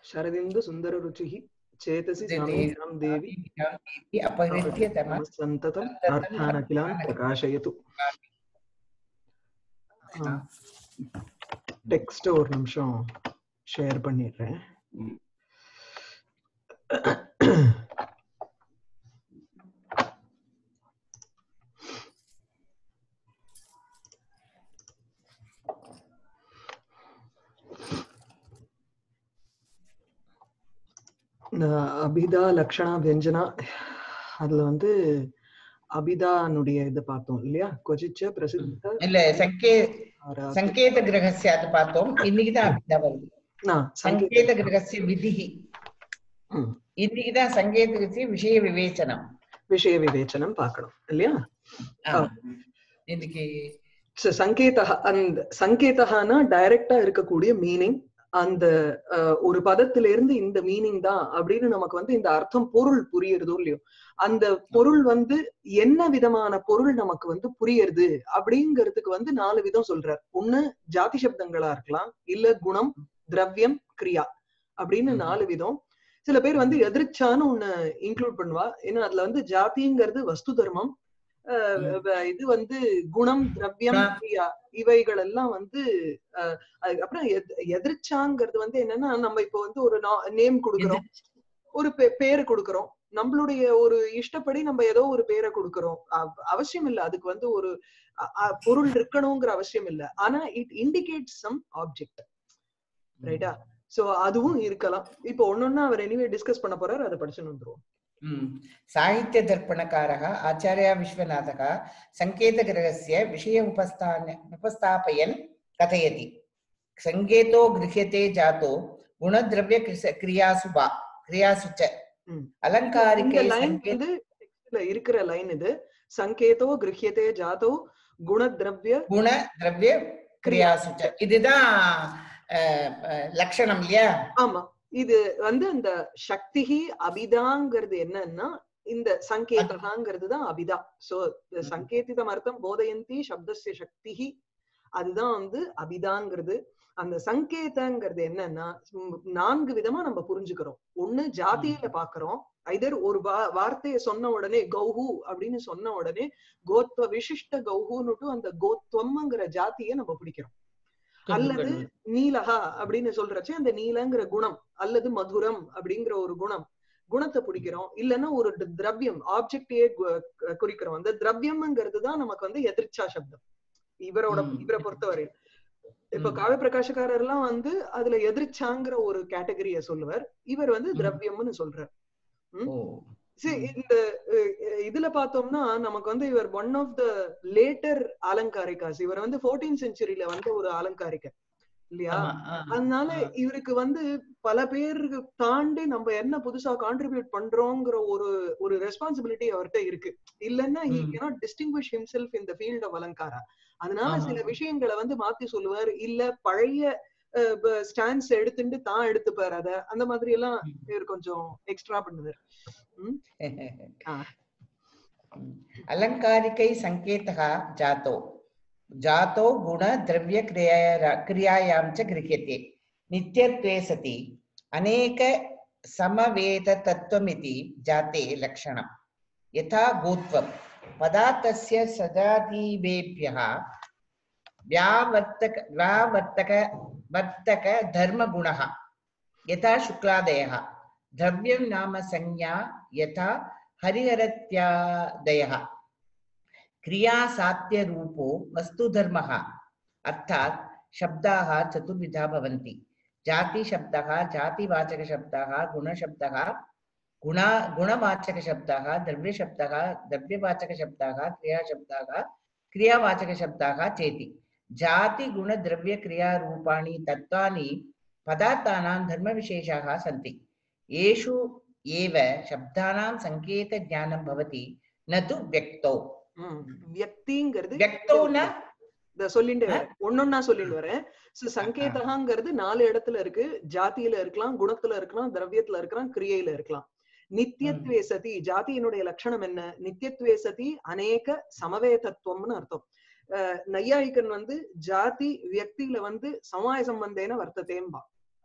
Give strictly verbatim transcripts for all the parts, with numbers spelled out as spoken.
शरदिन्दु सुंदर रुचिः चेतसि साम्यां देवी अपहृत्य तमः सन्ततम् अर्थान् अखिलान् प्रकाशयतु. டெக்ஸ்ட் ஒரு நிமிஷம் ஷேர் பண்ணிடுறேன். அபிதா லக்ஷணா வியஞ்சனா அதுல வந்து அபிதானுடைய இது பார்த்தோம் இல்லையா? கொஜிச்ச பிரசித்த இல்ல சங்கே சங்கேத கிரகஸ்ய அது பார்த்தோம். இன்னைக்கு தான் அபிதா வருது. சங்கேத கிரகஸ்ய விதிஹி இன்னைக்கு தான் சங்கேத கிரகஸ்ய விஷய விவேச்சனம் விஷய விவேச்சனம் பார்க்கணும் இல்லையா? இன்னைக்கு சங்கேதா அந்த சங்கேதஹானா டைரக்டா இருக்கக்கூடிய மீனிங். அந்த ஒரு பதத்தில இருந்து இந்த மீனிங் தான் அப்படின்னு நமக்கு வந்து இந்த அர்த்தம் பொருள் புரியுறதோ இல்லையோ, அந்த பொருள் வந்து என்ன விதமான பொருள் நமக்கு வந்து புரியுறது அப்படிங்கிறதுக்கு வந்து நாலு விதம் சொல்றார். ஒண்ணு ஜாதி சப்தங்களா இருக்கலாம், இல்ல குணம், திரவியம், கிரியா அப்படின்னு நாலு விதம். சில பேர் வந்து எதிர்ச்சான்னு ஒண்ணு இன்க்ளூட் பண்ணுவா. ஏன்னா அதுல வந்து ஜாதிங்கிறது வஸ்து தர்மம், இது வந்து குணம், திரவியம், கிரியா இவைகள் எல்லாம் வந்து அஹ் அதுக்கப்புறம் எதிர்ச்சாங்கிறது வந்து என்னன்னா நம்ம இப்போ வந்து ஒரு நேம் கொடுக்கிறோம், ஒரு பேரு கொடுக்கிறோம், நம்மளுடைய ஒரு இஷ்டப்படி நம்ம ஏதோ ஒரு பேரை கொடுக்கிறோம். அவசியம் இல்லை அதுக்கு வந்து ஒரு பொருள் இருக்கணுங்கிற அவசியம் இல்லை. ஆனா இட் இண்டிகேட்ஸ் சம் ஆப்ஜெக்ட், ரைட்டா? சோ அதுவும் இருக்கலாம். இப்போ ஒன்னொன்னா அவர் எனிவே டிஸ்கஸ் பண்ண போறாரு, அதை படிச்சுன்னு வந்துருவோம். साहित्य दर्पणकारः आचार्य विश्वनाथः संकेतग्रहस्य विषय उपस्थान उपस्थापयन् कथयति. संकेतो गृह्यते जातो गुणद्रव्य क्रियासु वा क्रियासु च अलंकारिके संकेत இருக்கிற லைன் இது. संकेतो गृह्यते जातो गुणद्रव्य गुणद्रव्य क्रियासु च இதுதான் லட்சணம் இல்லையா? ஆமா. இது வந்து இந்த சக்திஹி அபிதாங்கிறது என்னன்னா இந்த சங்கேதங்கிறது தான் அபிதா. சோ சங்கேதிதம் அர்த்தம் போதயந்தி சப்தஸ்ய சக்திஹி, அதுதான் வந்து அபிதாங்கிறது. அந்த சங்கேதங்கிறது என்னன்னா நான்கு விதமா நம்ம புரிஞ்சுக்கிறோம். ஒண்ணு ஜாதியில பாக்குறோம், ஐதர் ஒரு வார்த்தையை சொன்ன உடனே கௌஹு அப்படின்னு சொன்ன உடனே கோத்வ விசிஷ்ட கௌஹுன்னுட்டு அந்த கோத்வம்ங்கிற ஜாதியை நம்ம பிடிக்கிறோம். அல்லது நீலஹா அப்படின்னு சொல்றச்சு அந்த நீலங்கிற குணம், அல்லது மதுரம் அப்படிங்கிற ஒரு குணம், குணத்தை பிடிக்கிறோம். இல்லைன்னா ஒரு திரவியம் ஆப்ஜெக்டையே குறிக்கிறோம். அந்த திரவியம்ங்கிறது தான் நமக்கு வந்து எதிர்ச்சா சப்தம் இவரோட இவரை பொறுத்தவரையில். இப்ப காவ்ய பிரகாஷக்காரர் எல்லாம் வந்து அதுல எதிர்ச்சாங்கிற ஒரு கேட்டகரிய சொல்லுவார், இவர் வந்து திரவியம்னு சொல்றார். இந்த இதுல பார்த்தோம்னா நமக்கு வந்து இவர் ஒன் ஆஃப் த லேட்டர் அலங்காரிகாஸ். இவர் வந்து ஃபோர்டீன் செஞ்சுரியில வந்து ஒரு அலங்காரிக்கர் இல்லையா? அதனால இவருக்கு வந்து பல பேருக்கு தாண்டி நம்ம என்ன புதுசா கான்ட்ரிபியூட் பண்றோங்கிற ஒரு ஒரு ரெஸ்பான்சிபிலிட்டி அவர்கிட்ட இருக்கு. இல்லைன்னா he cannot distinguish himself in the field of அலங்காரா. அதனால சில விஷயங்களை வந்து மாத்தி சொல்லுவார், இல்ல பழைய ஸ்டான்ஸ் எடுத்துட்டு தான் எடுத்துப்பாரு. அத அந்த மாதிரி எல்லாம் இவர் கொஞ்சம் எக்ஸ்ட்ரா பண்ணுவார். अलंकारिकै संकेतः जातो जातो गुण द्रव्य क्रिया क्रियायां च गृह्यते. नित्यत्वे सति अनेक समवेत तत्त्वमिति जाते लक्षणम्. यथा गोत्वं पदार्थस्य सजातीवेभ्यः व्यावर्तक व्यावर्तक वर्तक धर्मगुणः यथा शुक्लादयः. द्रव्यं नाम संज्ञा यथा हरिहरत्यादयः. क्रिया सात्य रूपो वस्तुधर्मः अर्थात् शब्दाः चतुर्विधा भवन्ति. जाति शब्दः, जातिवाचक शब्दः, गुणशब्दः, गुण गुणवाचक शब्दः, द्रव्य शब्दः, द्रव्यवाचक शब्दः, क्रिया शब्दः, क्रियावाचक शब्दः चेति. जाति गुण द्रव्य क्रिया रूपाणि तत्त्वानि पदार्थानां धर्मविशेषाः सन्ति. येषु एव शब्दानां संकेत ज्ञानं भवति न तु व्यक्तौ. व्यक्तिங்கிறது व्यक्तौனா சொல்லிட்டு வரேன், ஒன்னொன்னா சொல்லிட்டு வரேன். சங்கேதங்கிறது நாலு இடத்துல இருக்கு. ஜாதியில இருக்கலாம், குணத்துல இருக்கலாம், திரவியத்துல இருக்கலாம், கிரியையில இருக்கலாம். நித்தியத்வே சதி ஜாதியினுடைய லட்சணம் என்ன? நித்தியத்வே சதி அநேக சமவேதத்துவம்னு அர்த்தம். நையாயிகன் வந்து ஜாதி வியக்தியில வந்து சமாய சம்பந்தேன வர்த்ததேம்பா.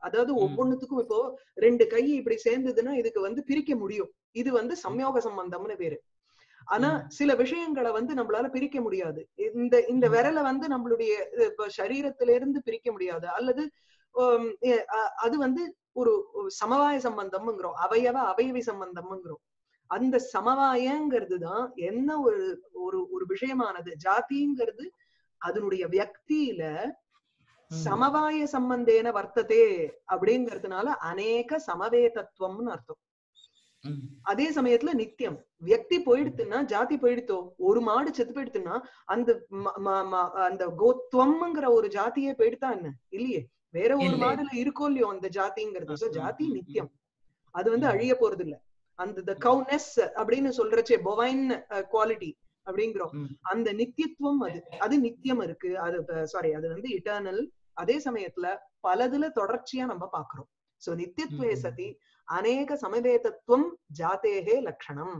அதாவது ஒவ்வொன்னுத்துக்கும் இப்போ ரெண்டு கை இப்படி சேர்ந்ததுன்னா இதுக்கு வந்து பிரிக்க முடியும். இது வந்து சம்யோக சம்பந்தம்னு பேரு. ஆனா சில விஷயங்களை வந்து நம்மளால பிரிக்க முடியாது. இந்த இந்த விரலை வந்து நம்மளுடைய இப்ப சரீரத்தில இருந்து பிரிக்க முடியாது. அல்லது அது வந்து ஒரு சமவாய சம்பந்தம்ங்கிறோம், அவயவ அவயவி சம்பந்தம்ங்கிறோம். அந்த சமவாயங்கிறதுதான் என்ன ஒரு ஒரு ஒரு விஷயமானது. ஜாதிங்கிறது அதனுடைய வியக்தியில சமவாய சம்பந்தேன வர்த்ததே அப்படிங்கிறதுனால அநேக சமவேதத்துவம்னு அர்த்தம். அதே சமயத்துல நித்தியம் வியக்தி போயிடுத்துன்னா ஜாதி போயிடுத்தோ. ஒரு மாடு செத்து போயிடுத்துன்னா அந்த அந்த கோத்வம்ங்கிற ஒரு ஜாத்தியே போயிடுத்தா என்ன இல்லையே, வேற ஒரு மாடுல இருக்கோ இல்லையோ அந்த ஜாதிங்கிறது. சோ ஜாதி நித்தியம், அது வந்து அழிய போறது இல்ல. அந்த கவுனஸ் அப்படின்னு சொல்றச்சே பொவைன் குவாலிட்டி அப்படிங்கிறோம், அந்த நித்தியத்துவம் அது அது நித்தியம் இருக்கு. அது சாரி அது வந்து இட்டர்னல். அதே சமயத்துல பலதுல தொடர்ச்சியா நம்ம பாக்குறோம். சோ நித்தியத்வே சதி அநேக சமவேதத்துவம் ஜாதேஹே லக்ஷணம்.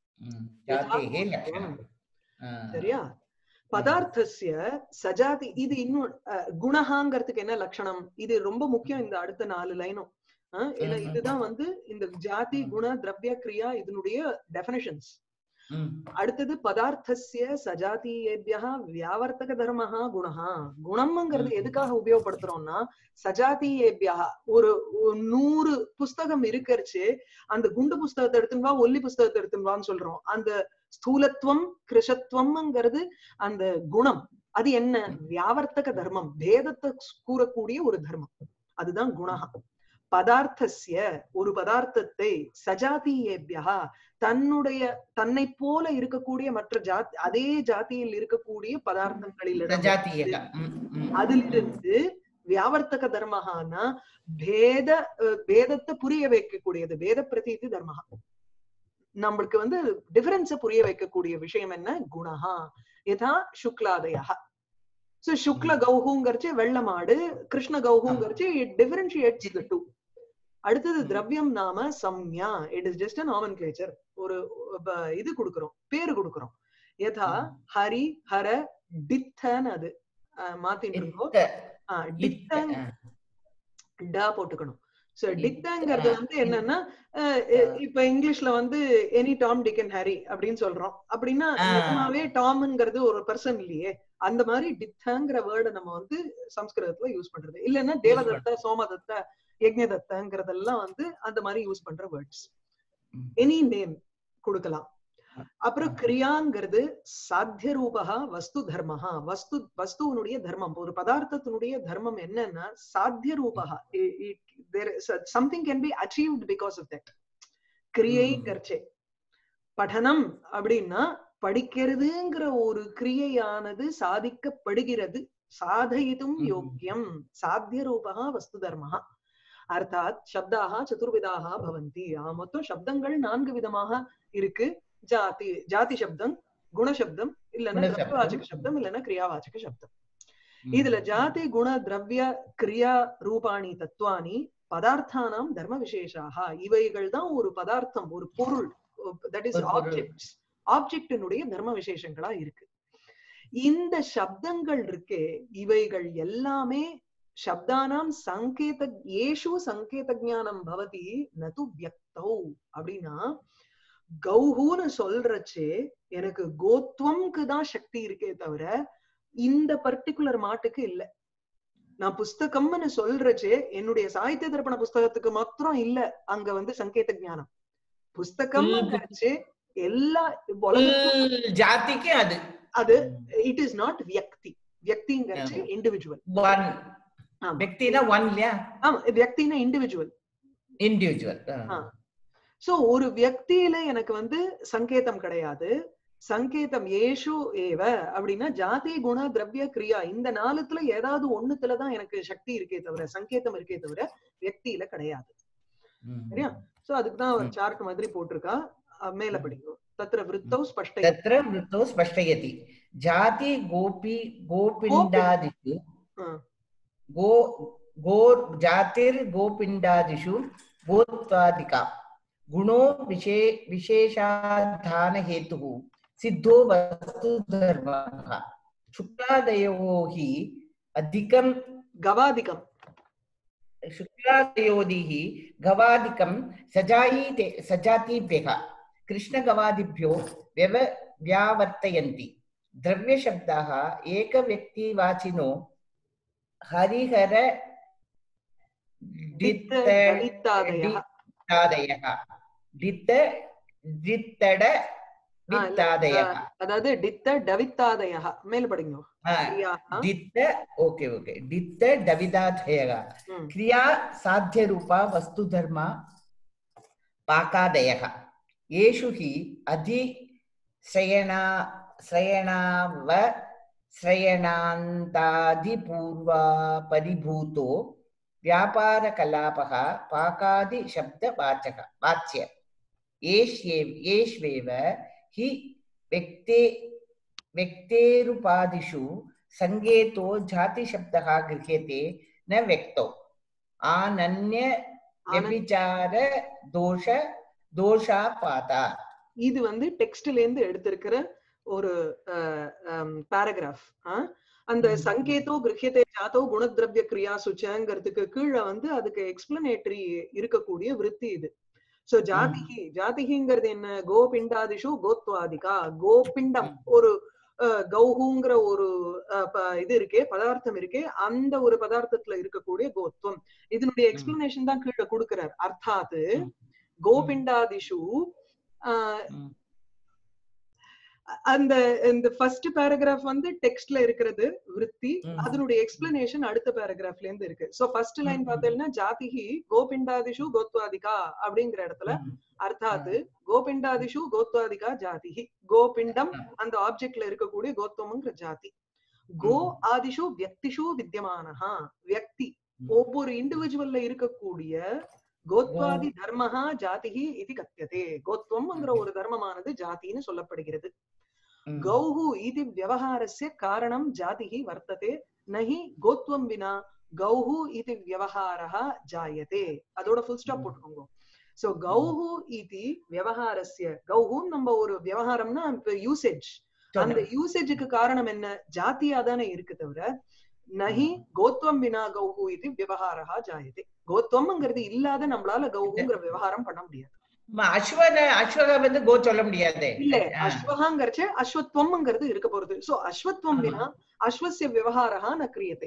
சரியா? பதார்த்தஸ்ய சஜாதி இது இன்னும் குணஹாங்கிறதுக்கு என்ன லட்சணம், இது ரொம்ப முக்கியம் இந்த அடுத்த நாலு லைனும். ஏன்னா இதுதான் வந்து இந்த ஜாதி குண திரவிய கிரியா இதனுடைய டெஃபினிஷன்ஸ். அடுத்தது பதார்த்தஸ்ய சஜாதியேபியா வியாவர்த்தக தர்மஹா குணஹா. குணம்ங்கிறது எதுக்காக உபயோகப்படுத்துறோம்னா சஜாதியேபியா ஒரு நூறு புஸ்தகம் இருக்கறச்சு அந்த குண்டு புஸ்தகத்தை எடுத்துன்னு வா ஒல்லி புஸ்தகத்தை எடுத்துன்னு வான்னு சொல்றோம். அந்த ஸ்தூலத்துவம் கிருஷத்துவம்ங்கிறது அந்த குணம். அது என்ன? வியாவர்த்தக தர்மம், பேதத்தை கூறக்கூடிய ஒரு தர்மம், அதுதான் குணஹா. பதார்த்தஸ்ய ஒரு பதார்த்தத்தை சஜாதியேபியா தன்னுடைய தன்னை போல இருக்கக்கூடிய மற்ற ஜாதி அதே ஜாதியில் இருக்கக்கூடிய பதார்த்தங்களில் அதிலிருந்து வியாவர்த்தக தர்மஹானா பேத பேதத்தை புரிய வைக்கக்கூடியது. பேத பிரதீதி தர்மஹா, நம்மளுக்கு வந்து டிஃபரன்ஸ புரிய வைக்கக்கூடிய விஷயம் என்ன? குணஹா. யதா சுக்லாதயா. சோ சுக்ல கௌஹுங்கிறச்சு வெள்ள மாடு, கிருஷ்ண கௌஹுங்கிறச்சு இட் டிஃபரன்ஷியேட்ஸ் தி டூ. அடுத்தது திரவியம் நாம சம்யா, it is just a nomenclature, ஒரு இது கொடுக்கிறோம், பேரு கொடுக்கிறோம். யதா ஹரி ஹர டித்தன், அது மாத்திட்டு இருக்கோம். டித்தன் டா போட்டுக்கணும். சோ டித்தங்கிறது வந்து என்னன்னா இப்ப இங்கிலீஷ்ல வந்து any Tom Dick and Harry அப்படின்னு சொல்றோம். அப்படின்னா நிஜமாவே டாம்ங்கிறது ஒரு பர்சன் இல்லையே. அந்த மாதிரி டித்தங்கிற வேர்டை நம்ம வந்து சம்ஸ்கிருதத்துல யூஸ் பண்றது. இல்லைன்னா தேவதத்த சோமதத்த யஜ்ஞதத்தங்கிறதெல்லாம் வந்து அந்த மாதிரி யூஸ் பண்ற வேர்ட்ஸ். எனி நேம் கொடுக்கலாம். அப்புறம் கிரியாங்கிறது சாத்திய ரூபா வஸ்து தர்மஹா. வஸ்து வஸ்துவனுடைய தர்மம், ஒரு பதார்த்தத்தினுடைய தர்மம் என்னன்னா சாத்திய ரூபா. Something can be achieved because of that. கிரியை கர்ச்சே படனம் அப்படின்னா படிக்கிறதுங்கிற ஒரு கிரியையானது சாதிக்கப்படுகிறது. சாதயிதும் யோக்கியம் சாத்திய ரூபா வஸ்து தர்மஹா. அர்த்தாத் சப்தாக சதுர்விதாக பவந்தி. மொத்தம் சப்தங்கள் நான்கு விதமாக இருக்கு. ஜாதி ஜாதி சப்தம், குணசப்தம், இல்லைன்னா திரவியவாச்சக சப்தம், இல்லைன்னா கிரியாவாச்சக சப்தம். இதுல ஜாதி குண திரவிய கிரியா ரூபாணி தத்துவானி பதார்த்தானாம் தர்ம விசேஷாக. இவைகள் தான் ஒரு பதார்த்தம், ஒரு பொருள், தட் இஸ் ஆப்ஜெக்ட்ஸ், ஆப்ஜெக்டினுடைய தர்ம விசேஷங்களா இருக்கு. இந்த சப்தங்கள் இருக்கே இவைகள் எல்லாமே சப்தானாம் சங்கேத ஏஷு சங்கேத ஞானம் பவதி நது வியக்தௌ. அப்படின்னா கௌஹுன்னு சொல்றச்சு எனக்கு கோத்வம்க்கு தான் சக்தி இருக்கே தவிர இந்த பர்டிகுலர் மாட்டுக்கு இல்ல. நான் புஸ்தகம்னு சொல்றச்சு என்னுடைய சாகித்ய தர்ப்பண புஸ்தகத்துக்கு மாத்திரம் இல்ல அங்க வந்து சங்கேத ஞானம். புஸ்தகம் எல்லா ஜாதிக்கு அது அது இட் இஸ் நாட் வியக்தி. வியக்திங்கிறச்சு இண்டிவிஜுவல். ஒன் வியக்தினா ஒன் இல்லையா? ஆமா, வியக்தினா இண்டிவிஜுவல். இண்டிவிஜுவல். சோ ஒரு வியக்தியில எனக்கு வந்து சங்கேதம் கிடையாது. சங்கேதம் ஏஷு ஏவ அப்படின்னா ஜாதி குண திரவிய கிரியா இந்த நாலுத்துல ஏதாவது ஒண்ணுத்துலதான் எனக்கு சக்தி இருக்கே தவிர சங்கேதம் இருக்கே தவிர வியக்தியில கிடையாது. சரியா? சோ அதுக்குதான் ஒரு சார்ட் மாதிரி போட்டிருக்கா. மேல படிக்கும். தத்ர விருத்தௌ ஸ்பஷ்டயதி. தத்ர விருத்தௌ ஸ்பஷ்டயதி. ஜாதி கோபி கோபிண்டாதிஷு கோ கோ ஜாதிர் கோபிண்டாதிஷு கோத்வாதிகா गुणो विशे विशेषाधान हेतुः सिद्धो वस्तु धर्मः शुक्लादयो हि अधिकं गवादिकं शुक्लादयोदिः गवादिकं सजायीते सजातीभ्यः कृष्णगवादिभ्यो व्यव व्यावर्तयन्ति। द्रव्यशब्दाः एकव्यक्तिवाचिनो हरिहर दित्तडवित्तादयः दित्त दित्तड वित्तादयः அதாவது டித்த டவித்தாதயः மேல படிங்க दित्त ओके ओके दित्त डविदादयः क्रिया साध्यरूपा वस्तुधर्मा पाकादयः येषु हि अधि श्रयणा श्रयणाव श्रयणान्तादिपूर्वा परिभूतो व्यापारकलापः पाकादिशब्दवाचकः वाच्य येष्वेव हि व्यक्ते व्यक्तेरुपादिषु संगेतो जातिशब्दः गृह्यते न व्यक्तौ आनन्य व्यभिचार दोष दोषापाता. இது வந்து டெக்ஸ்ட்ல இருந்து எடுத்திருக்கிற ஒரு பாராகிராஃப். அந்த சங்கேதோ கிருஹ்யதே ஜாதோ குணத்ரவ்ய கிரியா சுச்சங்கிறதுக்கு கீழே வந்து அதுக்கு எக்ஸ்பிளனேட்டரி இருக்கக்கூடிய விருத்தி இது. சோ ஜாதிஹி ஜாதிஹிங்கிறது என்ன? கோபிண்டாதிஷு கோத்வாதிகா. கோபிண்டம் ஒரு கௌஹுங்கிற ஒரு இது இருக்கே, பதார்த்தம் இருக்கே, அந்த ஒரு பதார்த்தத்துல இருக்கக்கூடிய கோத்வம். இதனுடைய எக்ஸ்பிளனேஷன் தான் கீழே கொடுக்கிறார். அர்த்தாத்து கோபிண்டாதிஷு அந்த இந்த ஃபர்ஸ்ட் பேராகிராஃப் வந்து டெக்ஸ்ட்ல இருக்கிறது விருத்தி, அதனுடைய எக்ஸ்பிளனேஷன் அடுத்த பேராகிராஃப்ல இருந்து இருக்கு. சோ ஃபர்ஸ்ட் லைன் பார்த்தேன்னா ஜாதிஹி கோபிண்டாதிஷு கோத்வாதிகா அப்படிங்கிற இடத்துல அர்த்தாத்து கோபிண்டாதிஷு கோத்வாதிகா ஜாதிஹி. கோபிண்டம் அந்த ஆப்ஜெக்ட்ல இருக்கக்கூடிய கோத்வம்ங்கிற ஜாதி. கோ ஆதிஷு வியக்திஷு வித்யமானஹா. வியக்தி ஒவ்வொரு இண்டிவிஜுவல்ல இருக்கக்கூடிய கோத்வாதி தர்மஹா ஜாதிஹி இது கத்தியதே. கோத்வம்ங்கிற ஒரு தர்மமானது ஜாதின்னு சொல்லப்படுகிறது. கௌஹு இது வியவஹாரஸ்ய காரணம் ஜாதிஹி வர்த்ததே நஹி கோத்வம் வினா கௌஹு இது வியவஹாரஹ ஜாயதே. அதோட ஃபுல் ஸ்டாப் போட்டுக்கோங்க. சோ கௌஹு இது வியவஹாரஸ்ய, கௌஹு நம்ம ஒரு வியவஹாரம்னா யூசேஜ், அந்த யூசேஜுக்கு காரணம் என்ன? ஜாதியா தானே இருக்கு தவிர நஹி கோத்வம் வினா கௌஹு இது வியவஹாரஹ ஜாயதே. கோத்வம்ங்கிறது இல்லாத நம்மளால கௌஹுங்கிற விவகாரம் பண்ண முடியாது. அஸ்வன அஸ்வக வந்து கோ சொல்ல முடியாது. இல்ல அஸ்வஹங்கிறச்சே அஸ்வத்வம்ங்கிறது இருக்க போறது. சோ அஸ்வத்வம் வினா அஸ்வஸ்ய விவகாரஹ ந கிரியதே.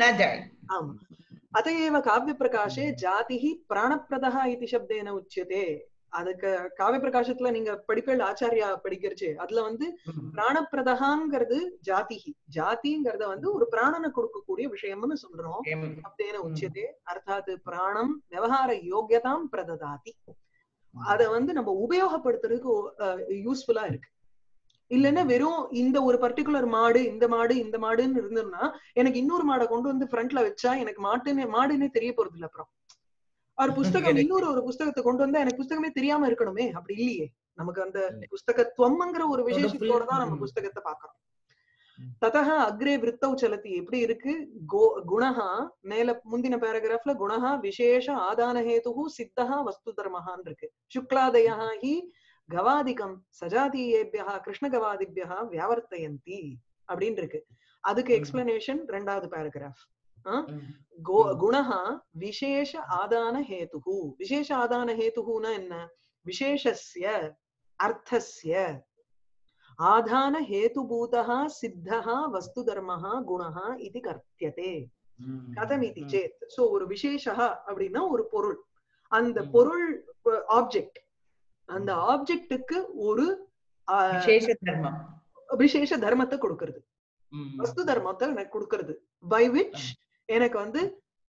ஆமா. அதையேவ காவ்ய பிரகாஷே ஜாதிஹி பிராணப்பிரதஹ இதி சப்தேன உச்யதே. அதுக்கு காவ்ய பிரகாசத்துல நீங்க படிப்பேள் ஆச்சாரியா படிக்கிறச்சு அதுல வந்து பிராணப்பிரதகாங்கிறது ஜாதிஹி. ஜாதிங்கிறத வந்து ஒரு பிராணனை கொடுக்கக்கூடிய விஷயம்னு சொல்றோம். சப்தேன உச்யதே அர்த்தாத் பிராணம் விவகார யோகியதாம் பிரததாதி. அத வந்து நம்ம உபயோகப்படுத்துறதுக்கு யூஸ்ஃபுல்லா இருக்கு. இல்லைன்னா வெறும் இந்த ஒரு பர்டிகுலர் மாடு இந்த மாடு இந்த மாடுன்னு இருந்தோம்னா எனக்கு இன்னொரு மாடை கொண்டு வந்து ஃப்ரண்ட்ல வச்சா எனக்கு மாட்டுன்னு மாடுன்னே தெரிய போறது இல்ல. அப்புறம் ஒரு புஸ்தகம் இன்னொரு ஒரு புஸ்தகத்தை கொண்டு வந்தா எனக்கு புஸ்தகமே தெரியாம இருக்கணுமே, அப்படி இல்லையே. நமக்கு அந்த புஸ்தகத்துவம்ங்கிற ஒரு விசேஷத்தோட தான் நம்ம புஸ்தகத்தை பாக்குறோம். ததஹ அக்ரே விருத்தௌ சலதி எப்படி இருக்கு? கோ குணஹா மேல முந்தின பேராகிராஃப்ல குணஹா விசேஷ ஆதான ஹேதுஹு சித்தஹ வஸ்து தர்மஹான் இருக்கு. சுக்லாதயஹ ஹி கவாதிகம் சஜாதீயேபியஹ கிருஷ்ண கவாதிபியஹ வியாவர்த்தயந்தி அப்படின்னு இருக்கு. அதுக்கு எக்ஸ்பிளனேஷன் ரெண்டாவது பேராகிராஃப். குணஹா விசேஷ ஆதான ஹேதுஹு. விசேஷ ஆதான ஹேதுஹுனா என்ன? விசேஷஸ்ய அர்த்தஸ்ய ஆதான ஹேதுபூதஹ சித்தஹ வஸ்து தர்மஹ குணஹ இது கர்த்தியதே. கதமிதி சேத். சோ ஒரு விசேஷஹ அப்படின்னா ஒரு பொருள், அந்த பொருள் ஆப்ஜெக்ட், அந்த ஆப்ஜெக்டுக்கு ஒரு விசேஷ தர்மம் விசேஷ தர்மத்தை கொடுக்கிறது, வஸ்து தர்மத்தை எனக்கு கொடுக்கிறது. பை விச் எனக்கு வந்து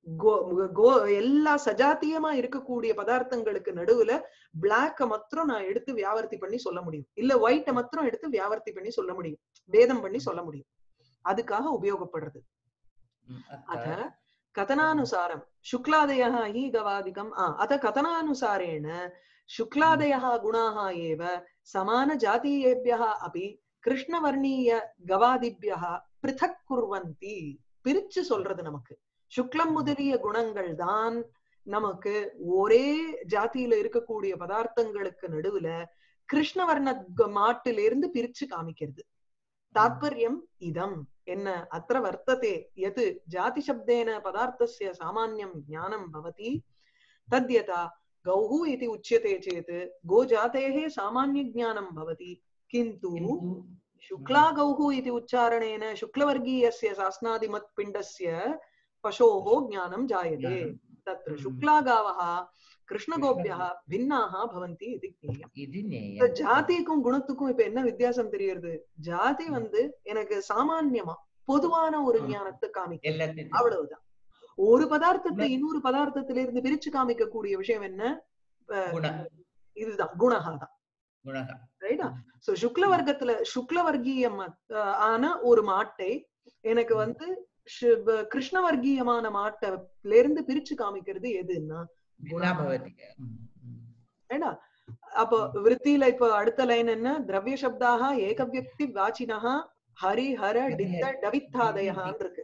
எல்லா சஜாத்தியமா இருக்கக்கூடிய பதார்த்தங்களுக்கு நடுவுல பிளாக்க மாத்திரம் நான் எடுத்து வியாவர்த்தி பண்ணி சொல்ல முடியும், இல்ல ஒயிட்ட மாத்திரம் எடுத்து வியாவர்த்தி பண்ணி சொல்ல முடியும், பேதம் பண்ணி சொல்ல முடியும். அதுக்காக உபயோகப்படுறது. அத கதனானுசாரம் சுக்லாதயः हि गवादिकम् अथ कथनानुसारेण शुक्लादयः गुणाः एव समानजातीयेभ्यः अपि कृष्णवर्णीय गवादिभ्यः पृथक् कुर्वन्ति. பிரிச்சு சொல்றது நமக்கு சுக்லம் முதலிய குணங்கள் தான் நமக்கு ஒரே ஜாதியில இருக்கக்கூடிய பதார்த்தங்களுக்கு நடுவுல கிருஷ்ணவர்ண மாட்டிலிருந்து பிரிச்சு காமிக்கிறது. तात्पर्यम् इदम् என்ன अत्र वर्तते यत् जातिशब्देन पदार्थस्य सामान्यं ज्ञानं भवति तद्यथा गौः इति उच्यते चेत् गोजातेः सामान्यज्ञानं भवति किन्तु शुक्ला गौः इति उच्चारणेन शुक्लवर्गीयस्य सास्नादिमत्पिण्डस्य पशोः ज्ञानं जायते तत्र शुक्ला गावः कृष्णगोप्यः भिन्नाः भवन्ति इति ज्ञेयम् ஜாதிக்கும் குணத்துக்கும் இப்ப என்ன வித்தியாசம் தெரியுது ஜாதி வந்து எனக்கு சாமான்யமா பொதுவான ஒரு ஞானத்தை காமிக்கும் அவ்வளவுதான் ஒரு பதார்த்தத்தை இன்னொரு பதார்த்தத்தில இருந்து பிரிச்சு காமிக்க கூடிய விஷயம் என்ன இதுதான் குணஹா தான் ரைட்டா சோ சுக்ல வர்க்கத்துல சுக்ல வர்க்கீயம் ஆன ஒரு மாட்டை எனக்கு வந்து கிருஷ்ண வர்க்கீயமான மாட்டில இருந்து பிரிச்சு காமிக்கிறது எதுன்னா குணபவதி ரைட்டா அப்போ விருத்தியில இப்ப அடுத்த லைன் என்ன திரவிய சப்தாக ஏகவியக்தி வாச்சினஹ ஹரி ஹர டித்த டவித்தாதயஹான் இருக்கு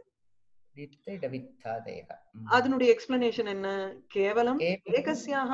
அதனுடைய எக்ஸ்பிளனேஷன் என்ன கேவலம் ஏகஸ்யாக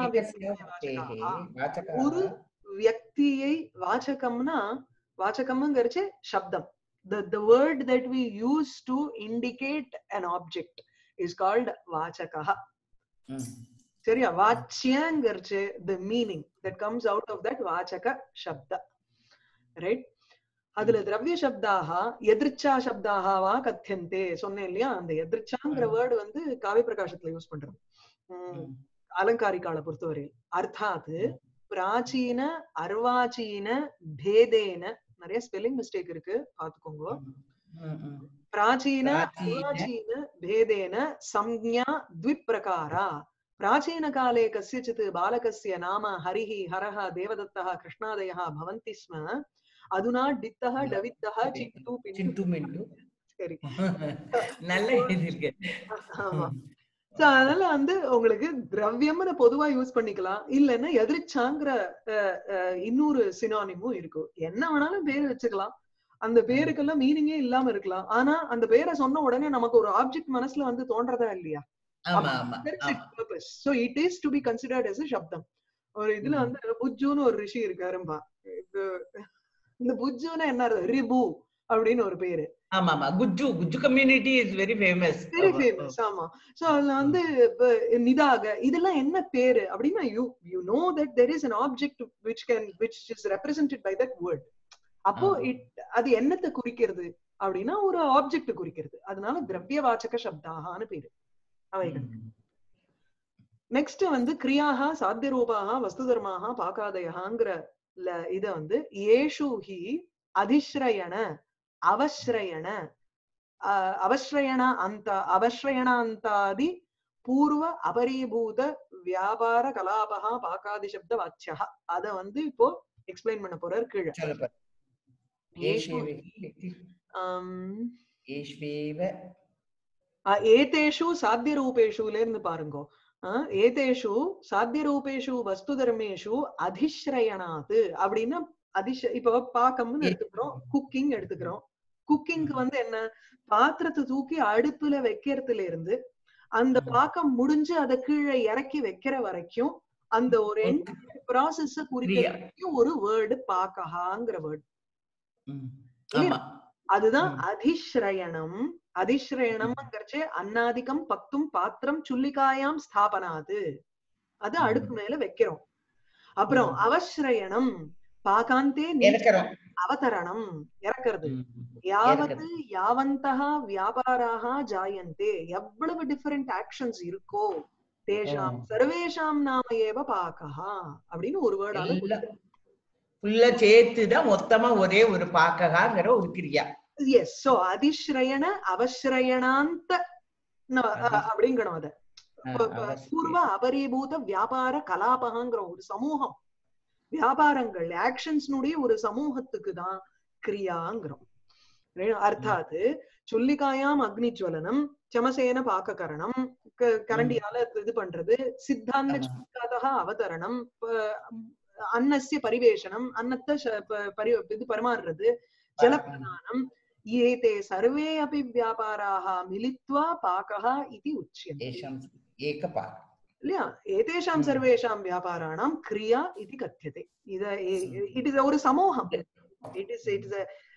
ஒரு வியக்தியை வாச்சகம்னா வாச்சகம்ங்கிறச்சு சப்தம் the the word that we use to indicate an object is called vachakah சரியா வாச்சியங்கிறச்சு the meaning that comes out of that vachaka shabda right அதுல திரவிய சப்தாக எதிர்ச்சா சப்தாக வா கத்தியந்தே சொன்னேன் இல்லையா அந்த எதிர்ச்சாங்கிற வேர்டு வந்து காவிய பிரகாசத்துல யூஸ் பண்றோம் அலங்காரிகால பொறுத்தவரையில் அர்த்தாத் பிராச்சீன அர்வாச்சீன பேதேன நிறைய ஸ்பெல்லிங் மிஸ்டேக் இருக்கு பாத்துக்கோங்க பிராச்சீன அர்வாச்சீன பேதேன சம்ஞா த்விப்ரகாரா प्राचीन काले कस्यचित् बालकस्य नाम हरिः हरः देवदत्तः कृष्णादयः भवन्ति स्म अधुना डित्तः डवित्तः चिन्तु चिन्तु मिन्तु சரி நல்ல இது இருக்கு ஆமா சோ அதனால வந்து உங்களுக்கு திரவியம்னு பொதுவா யூஸ் பண்ணிக்கலாம் இல்லன்னா எதிர்ச்சாங்கிற இன்னொரு சினானிமும் இருக்கு என்ன வேணாலும் பேர் வச்சுக்கலாம் அந்த பேருக்கெல்லாம் மீனிங்கே இல்லாம இருக்கலாம் ஆனா அந்த பேரை சொன்ன உடனே நமக்கு ஒரு ஆப்ஜெக்ட் மனசுல வந்து தோன்றதா இல்லையா so it is to be considered as a shabdam ஒரு இதுல வந்து புஜ்ஜுன்னு ஒரு ரிஷி இருக்காரும்பா இந்த புஜ்ஜுன்னா என்ன ரிபு அப்படின்னு ஒரு பேரு ஆமா ஆமா Gujju Gujju community is very famous very famous ஆமா சோ அதுல வந்து நிதாக இதெல்லாம் என்ன பேரு அப்படின்னா you you know that there is an object which can which is represented by that word அப்போ அது என்னத்தை குறிக்கிறது அப்படின்னா ஒரு ஆப்ஜெக்ட் குறிக்கிறது அதனால திரவிய வாச்சக சப்தாகான்னு பேரு அவைகள் நெக்ஸ்ட் வந்து கிரியாக சாத்திய ரூபாக வஸ்து தர்மாக பாகாதயங்கிற இத வந்து ஏஷு ஹி அதிஸ்ரயண அவஸ்ரயண அவஸ்ரயண அந்த அவஸ்ரயணாந்தாதி பூர்வ அபரிபூத வியாபார கலாபகா பாகாதி சப்த வாச்சியா அத வந்து இப்போ எக்ஸ்பிளைன் பண்ண போறார் கீழே ஏதேஷு சாத்திய ரூபேஷுல இருந்து பாருங்க ஏதேஷு சாத்திய ரூபேஷு வஸ்து தர்மேஷு அதிஸ்ரயணாது அப்படின்னா அதிஷ இப்ப பாக்கம்னு எடுத்துக்கிறோம் குக்கிங் எடுத்துக்கிறோம் குக்கிங்க்கு வந்து என்ன பாத்திரத்தை தூக்கி அடுப்புல வைக்கிறதுல இருந்து அந்த பாக்கம் முடிஞ்சு அதை கீழே இறக்கி வைக்கிற வரைக்கும் அந்த ஒரு ப்ராசஸ் குறிக்க ஒரு வேர்டு பாக்கஹாங்கிற வேர்டு அதுதான் அதிஸ்ரயணம் அதிஸ்ரயணம்ங்கிறச்சு அன்னாதிகம் பக்தும் பாத்திரம் சுல்லிகாயாம் ஸ்தாபனாது அது அடுப்பு மேல வைக்கிறோம் அப்புறம் அவஸ்ரயணம் பாகாந்தே அவதரணம் இறக்கிறது யாவது யாவந்தஹ வியாபாராக ஜாயந்தே எவ்வளவு டிஃபரெண்ட் ஆக்ஷன்ஸ் இருக்கோ தேஷாம் சர்வேஷாம் நாம ஏவ பாகஹா அப்படின்னு ஒரு வேர்டால ஃபுல்லா சேர்த்துதான் மொத்தமா ஒரே ஒரு பாகஹாங்கிற ஒரு கிரியா எஸ் சோ அதிஸ்ரயண அவஸ்ரயணாந்த அப்படிங்கணும் அத பூர்வ அபரிபூத வியாபார கலாபகங்கிற ஒரு சமூகம் வியாபாரங்கள் ஆக்ஷன்ஸ்னுடைய ஒரு சமூகத்துக்கு தான் கிரியாங்கிறோம் அர்த்தாத் சுல்லிகாயாம் அக்னிஜ்வலனம் சமசேன பாக்ககரணம் கரண்டியால இது பண்றது சித்தாந்த அவதரணம் அன்னஸ்ய பரிவேஷனம் அன்னத்தை பரி இது பரிமாறுறது ஜலப்பிரதானம் ஏதே சர்வே அபி வியாபாராக மிலித்வா பாகஹ இதி உச்யते ஏகபாக இல்லையா ஏதேஷாம் சர்வேஷாம் வியாபாராணாம் கிரியா இது கத்தியதே இத இட் இஸ் ஒரு சமூகம் இட் இஸ் இட் இஸ்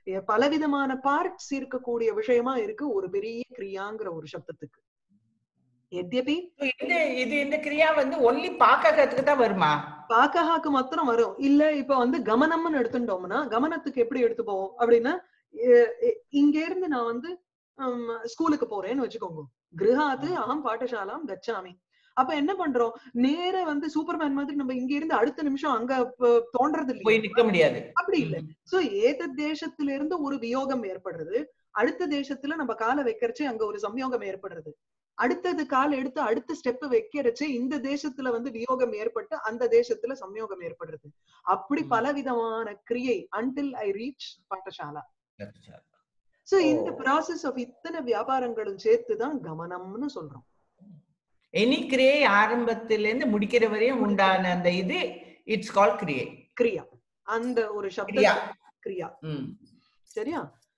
பலவிதமான பார்ட்ஸ் இருக்கக்கூடிய விஷயமா இருக்கு ஒரு பெரிய கிரியாங்கிற ஒரு சப்தத்துக்கு. எத்யபி இது இது இந்த கிரியா வந்து ஒன்லி பாக்ககத்துக்கு தான் வருமா? பாக்கஹாக்கு மாத்திரம் வரும். இல்ல இப்ப வந்து கமனம்னு எடுத்துட்டோம்னா கமனத்துக்கு எப்படி எடுத்து போவோம் அப்படின்னா, இங்க இருந்து நான் வந்து ஸ்கூலுக்கு போறேன்னு வச்சுக்கோங்க. கிருஹாத்து அகம் பாடசாலாம் கச்சாமி. அப்ப என்ன பண்றோம், நேர வந்து சூப்பர்மேன் மாதிரி நம்ம இங்க இருந்து அடுத்த நிமிஷம் அங்க தோன்றது இல்லையா, போய் நிக்க முடியாது. அப்படி இல்ல. சோ ஏத தேசத்துல இருந்து ஒரு வியோகம் ஏற்படுறது, அடுத்த தேசத்துல நம்ம காலை வைக்கிறச்சு அங்க ஒரு சம்யோகம் ஏற்படுறது, அடுத்தது கால் எடுத்து அடுத்த ஸ்டெப் வைக்கிறச்சு இந்த தேசத்துல வந்து வியோகம் ஏற்பட்டு அந்த தேசத்துல சம்யோகம் ஏற்படுறது. அப்படி பலவிதமான கிரியை until I reach பாடசாலா. சோ இந்த ப்ராசஸ் ஆஃப் இத்தனை வியாபாரங்களும் சேர்த்துதான் கமனம்னு சொல்றோம். எனி கிரியை ஆரம்பத்துல இருந்து முடிக்கிற வரையும் உண்டான அந்த இது இட்ஸ் கால்ட் கிரியை. கிரியா அந்த ஒரு சப்த கிரியா. சரியா?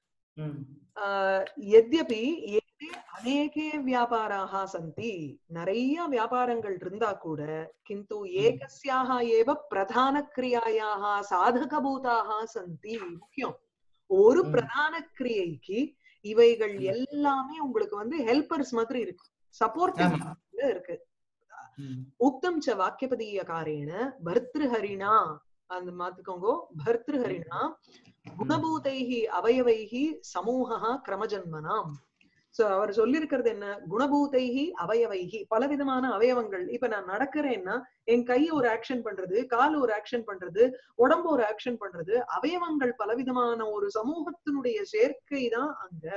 यद्यपि एते अनेके व्यापाराः सन्ति, நிறைய வியாபாரங்கள் இருந்தா கூட किन्तु एकस्याः एव प्रधानक्रियायाः साधकभूताः सन्ति. முக்கியம், ஒரு பிரதான கிரியைக்கு இவைகள் எல்லாமே உங்களுக்கு வந்து ஹெல்பர்ஸ் மாதிரி இருக்கு, சப்போர்ட்டிவ் இருக்கு. உக்தம் ச வாக்கியபதீயகாரேன பர்த்ருஹரிணா, அந்த மாத்திக்கோங்க, பர்த்ருஹரிணா குணபூதைஹி அவயவைஹி சமூஹः கிரமஜன்மனாம். சோ அவர் சொல்லி இருக்கிறது என்ன, குணபூதைஹி அவயவைஹி, பலவிதமான அவயவங்கள். இப்ப நான் நடக்கிறேன்னா என் கை ஒரு ஆக்ஷன் பண்றது, கால் ஒரு ஆக்ஷன் பண்றது, உடம்பு ஒரு ஆக்ஷன் பண்றது, அவயவங்கள் பலவிதமான ஒரு சமூகத்தினுடைய சேர்க்கை தான் அங்க.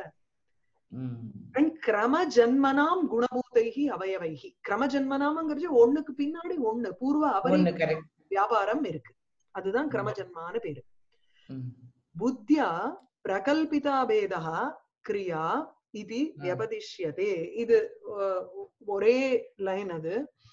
கிரம ஜன்மனாம் குணபூதைஹி அவயவைஹி. கிரம ஜன்மனாம்ங்கிறது ஒண்ணுக்கு பின்னாடி ஒண்ணு பூர்வ அபரி வியாபாரம் இருக்கு, அதுதான் கிரம ஜன்மான பேரு. புத்தியா பிரகல்பிதா பேதா கிரியா இது வியபதிஷ்யதே. இது ஒரே லைன் அது.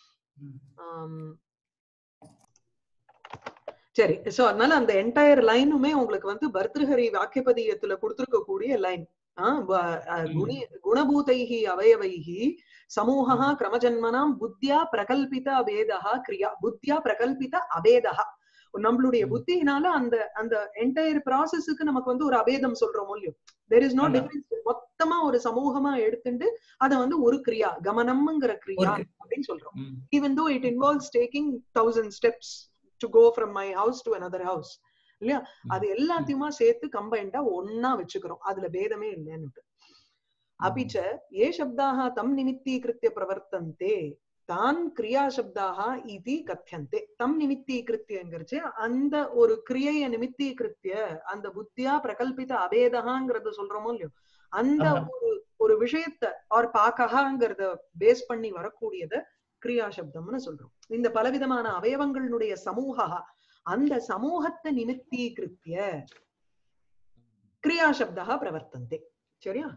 சரி, சோ அதனால அந்த என்டையர் லைனுமே உங்களுக்கு வந்து பர்த்ருஹரி வாக்கியபதியத்துல கொடுத்திருக்க கூடிய லைன். குணபூதைஹி அவயவைஹி சமூஹः கிரமஜன்மனாம் புத்தியா பிரகல்பித அபேதா கிரியா. புத்தியா பிரகல்பித அபேதா, நம்மளுடைய புத்தியினால அந்த அந்த என்டையர் ப்ராசஸுக்கு நமக்கு வந்து ஒரு அபேதம் சொல்றோம் இல்லையோ, தேர் இஸ் நோ டிஃபரன்ஸ். மொத்தமா ஒரு சமூகமா எடுத்துட்டு அத வந்து ஒரு கிரியா கமனம்ங்கிற கிரியா அப்படின்னு சொல்றோம். Even though it involves taking thousand steps to go from my house to another house இல்லையா, அது எல்லாத்தையுமா சேர்த்து கம்பைண்டா ஒன்னா வச்சுக்கிறோம், அதுல பேதமே இல்லைன்னு. அபிச்ச ஏ சப்தாக தம் நிமித்தீகிருத்திய பிரவர்த்தந்தே தான் கிரியா சப்தாக இது கத்தியந்தே. தம் நிமித்தீகிருத்தியங்கிறச்சு அந்த ஒரு கிரியைய நிமித்தீகிருத்திய அந்த புத்தியா பிரகல்பித அபேதகாங்கிறத சொல்றோமோ இல்லையோ, அந்த ஒரு ஒரு விஷயத்த ஆர் பாக்ககாங்கிறத பேஸ் பண்ணி வரக்கூடியத கிரியா சப்தம்னு சொல்றோம். இந்த பலவிதமான அவயவங்களுடைய சமூக, அந்த சமூகத்தை நிமித்தீகிருத்திய கிரியா சப்தா பிரவர்த்தந்தே. சரியா?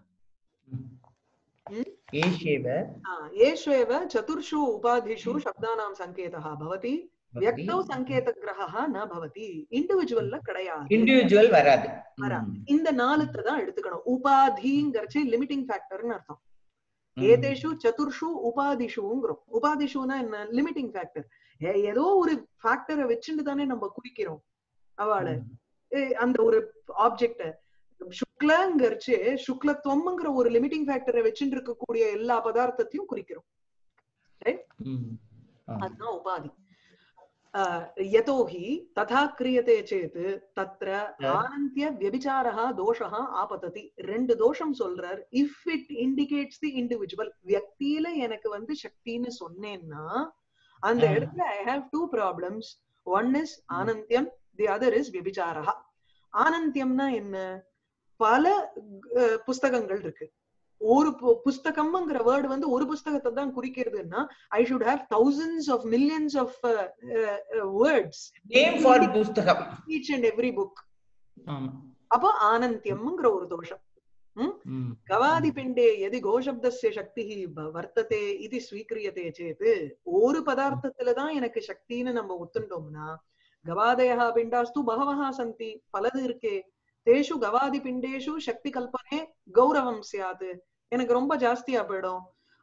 ஏஷ்வேவ சதுர்ஷு உபாதிஷு சப்தானாம் சங்கேதः भवति, व्यक्तौ சங்கேதக்ரஹः न भवति. இண்டிவிஜுவல்ல கிடையாது, இண்டிவிஜுவல் வராது. இந்த நாலுத்தை தான் எடுத்துக்கணும். உபாதிங்கிறச்சு லிமிட்டிங் ஃபேக்டர்னு அர்த்தம். ஏதேஷு சதுர்ஷு உபாதிஷுங்கிறோம். உபாதிஷுனா என்ன, லிமிட்டிங் ஃபேக்டர். ஏதோ ஒரு ஃபேக்டரை வச்சுட்டு தானே நம்ம குறிக்கிறோம் அவளை, அந்த ஒரு ஆப்ஜெக்ட. சுக்லங்கிறச்சு சுக்லத்துவம்ங்கிற ஒரு லிமிட்டிங் ஃபேக்டரை வச்சுட்டு இருக்கக்கூடிய எல்லா பதார்த்தத்தையும் குறிக்கிறோம். அதுதான் உபாதி. யதோஹி ததா கிரியதே சேத் தத்ர ஆனந்திய வியபிசாரஹ தோஷஹ ஆபததி. ரெண்டு தோஷம் சொல்றார். If it indicates the individual, வியக்தியில எனக்கு வந்து சக்தின்னு சொன்னேன்னா அந்த இடத்துல I have two problems. One is ஆனந்தியம், தி அதர் இஸ் வியபிசாரஹ. ஆனந்தியம்னா என்ன, பல புஸ்தகங்கள் இருக்கு, ஒரு புஸ்தகம்ங்கிற வேர்டு வந்து ஒரு புஸ்தகத்தை தான் குறிக்கிறதுன்னா I should have thousands of millions of uh, uh, words name for புஸ்தகம், each and every book. அப்போ ஆனந்தியம்ங்கிற ஒரு தோஷம். கவாதி பிண்டே யதி கோஷப்தஸ்ய சக்திஹி வர்த்ததே இது ஸ்வீக்ரியதே சேத். ஒரு பதார்த்தத்துலதான் எனக்கு சக்தின்னு நம்ம ஒத்துண்டோம்னா, கவாதயா பிண்டாஸ்து பகவஹா சந்தி, பலது இருக்கே, தேஷு கவாதி பிண்டேஷு சக்தி கல்பனே கௌரவம் சியாது, எனக்கு ரொம்ப ஜாஸ்தியா போயிடும்.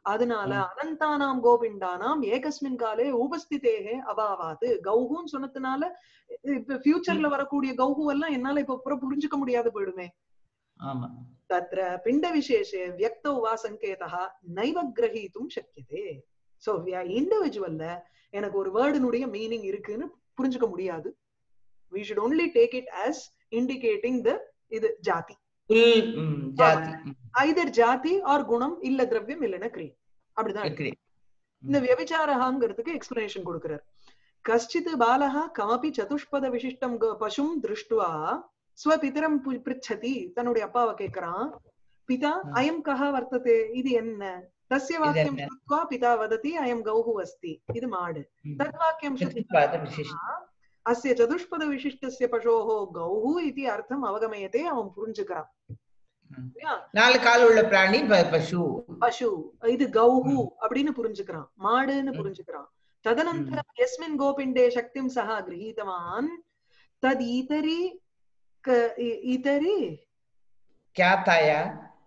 அதனால அனந்தானாம் கோபிண்டானாம் ஏகஸ்மின் காலே உபஸ்திதேகே அபாவாது. கௌஹுன்னு சொன்னதுனால இப்ப ஃபியூச்சர்ல வரக்கூடிய கௌஹு எல்லாம் என்னால இப்ப அப்புறம் புரிஞ்சுக்க முடியாது போயிடுமே. ஆமா. தத்ர பிண்ட விசேஷே வியக்தௌ வா சங்கேதः நைவ கிரஹீதும் சக்கியதே. சோ இண்டிவிஜுவல்ல எனக்கு ஒரு வேர்டுனுடைய மீனிங் இருக்குன்னு புரிஞ்சுக்க முடியாது. We should only take it as indicating the இது ஜாதி. ஜாதி either ஜாதி or குணம் இல்ல திரவியம் இல்லனா கிரியை. அப்படிதான் இருக்கு. இந்த வியபிசாரஹங்கிறதுக்கு எக்ஸ்பிளனேஷன் கொடுக்கிறார். கஷ்டித் பாலஹ கமபி சதுஷ்பத விசிஷ்டம் பசும் திருஷ்டுவா ஸ்வபிதரம் பிருச்சதி. தன்னுடைய அப்பாவை கேக்குறான், பிதா அயம் கஹ வர்த்ததே, இது என்ன? தஸ்ய வாக்கியம் ஸ்ருத்வா பிதா வததி அயம் கௌஹு அஸ்தி, இது மாடு. தத் வாக்கியம் ஸ்ருத்வா அஸ்ய சதுஷ்பத விசிஷ்டஸ்ய பசோஹோ கௌஹு இதி அர்த்தம் அவகமயதே. அவன் புரிஞ்சுக்கிறான். நாலு கால் உள்ள பிராணி பசு, பசு இது கௌஹு அப்படின்னு புரிஞ்சுக்கிறான், மாடுன்னு புரிஞ்சுக்கிறான். ததனந்தரம் யஸ்மின் கோபிண்டே சக்திம் சஹ கிரஹீதவான் தத் ஈதரி ஈதரி க்யாதாயா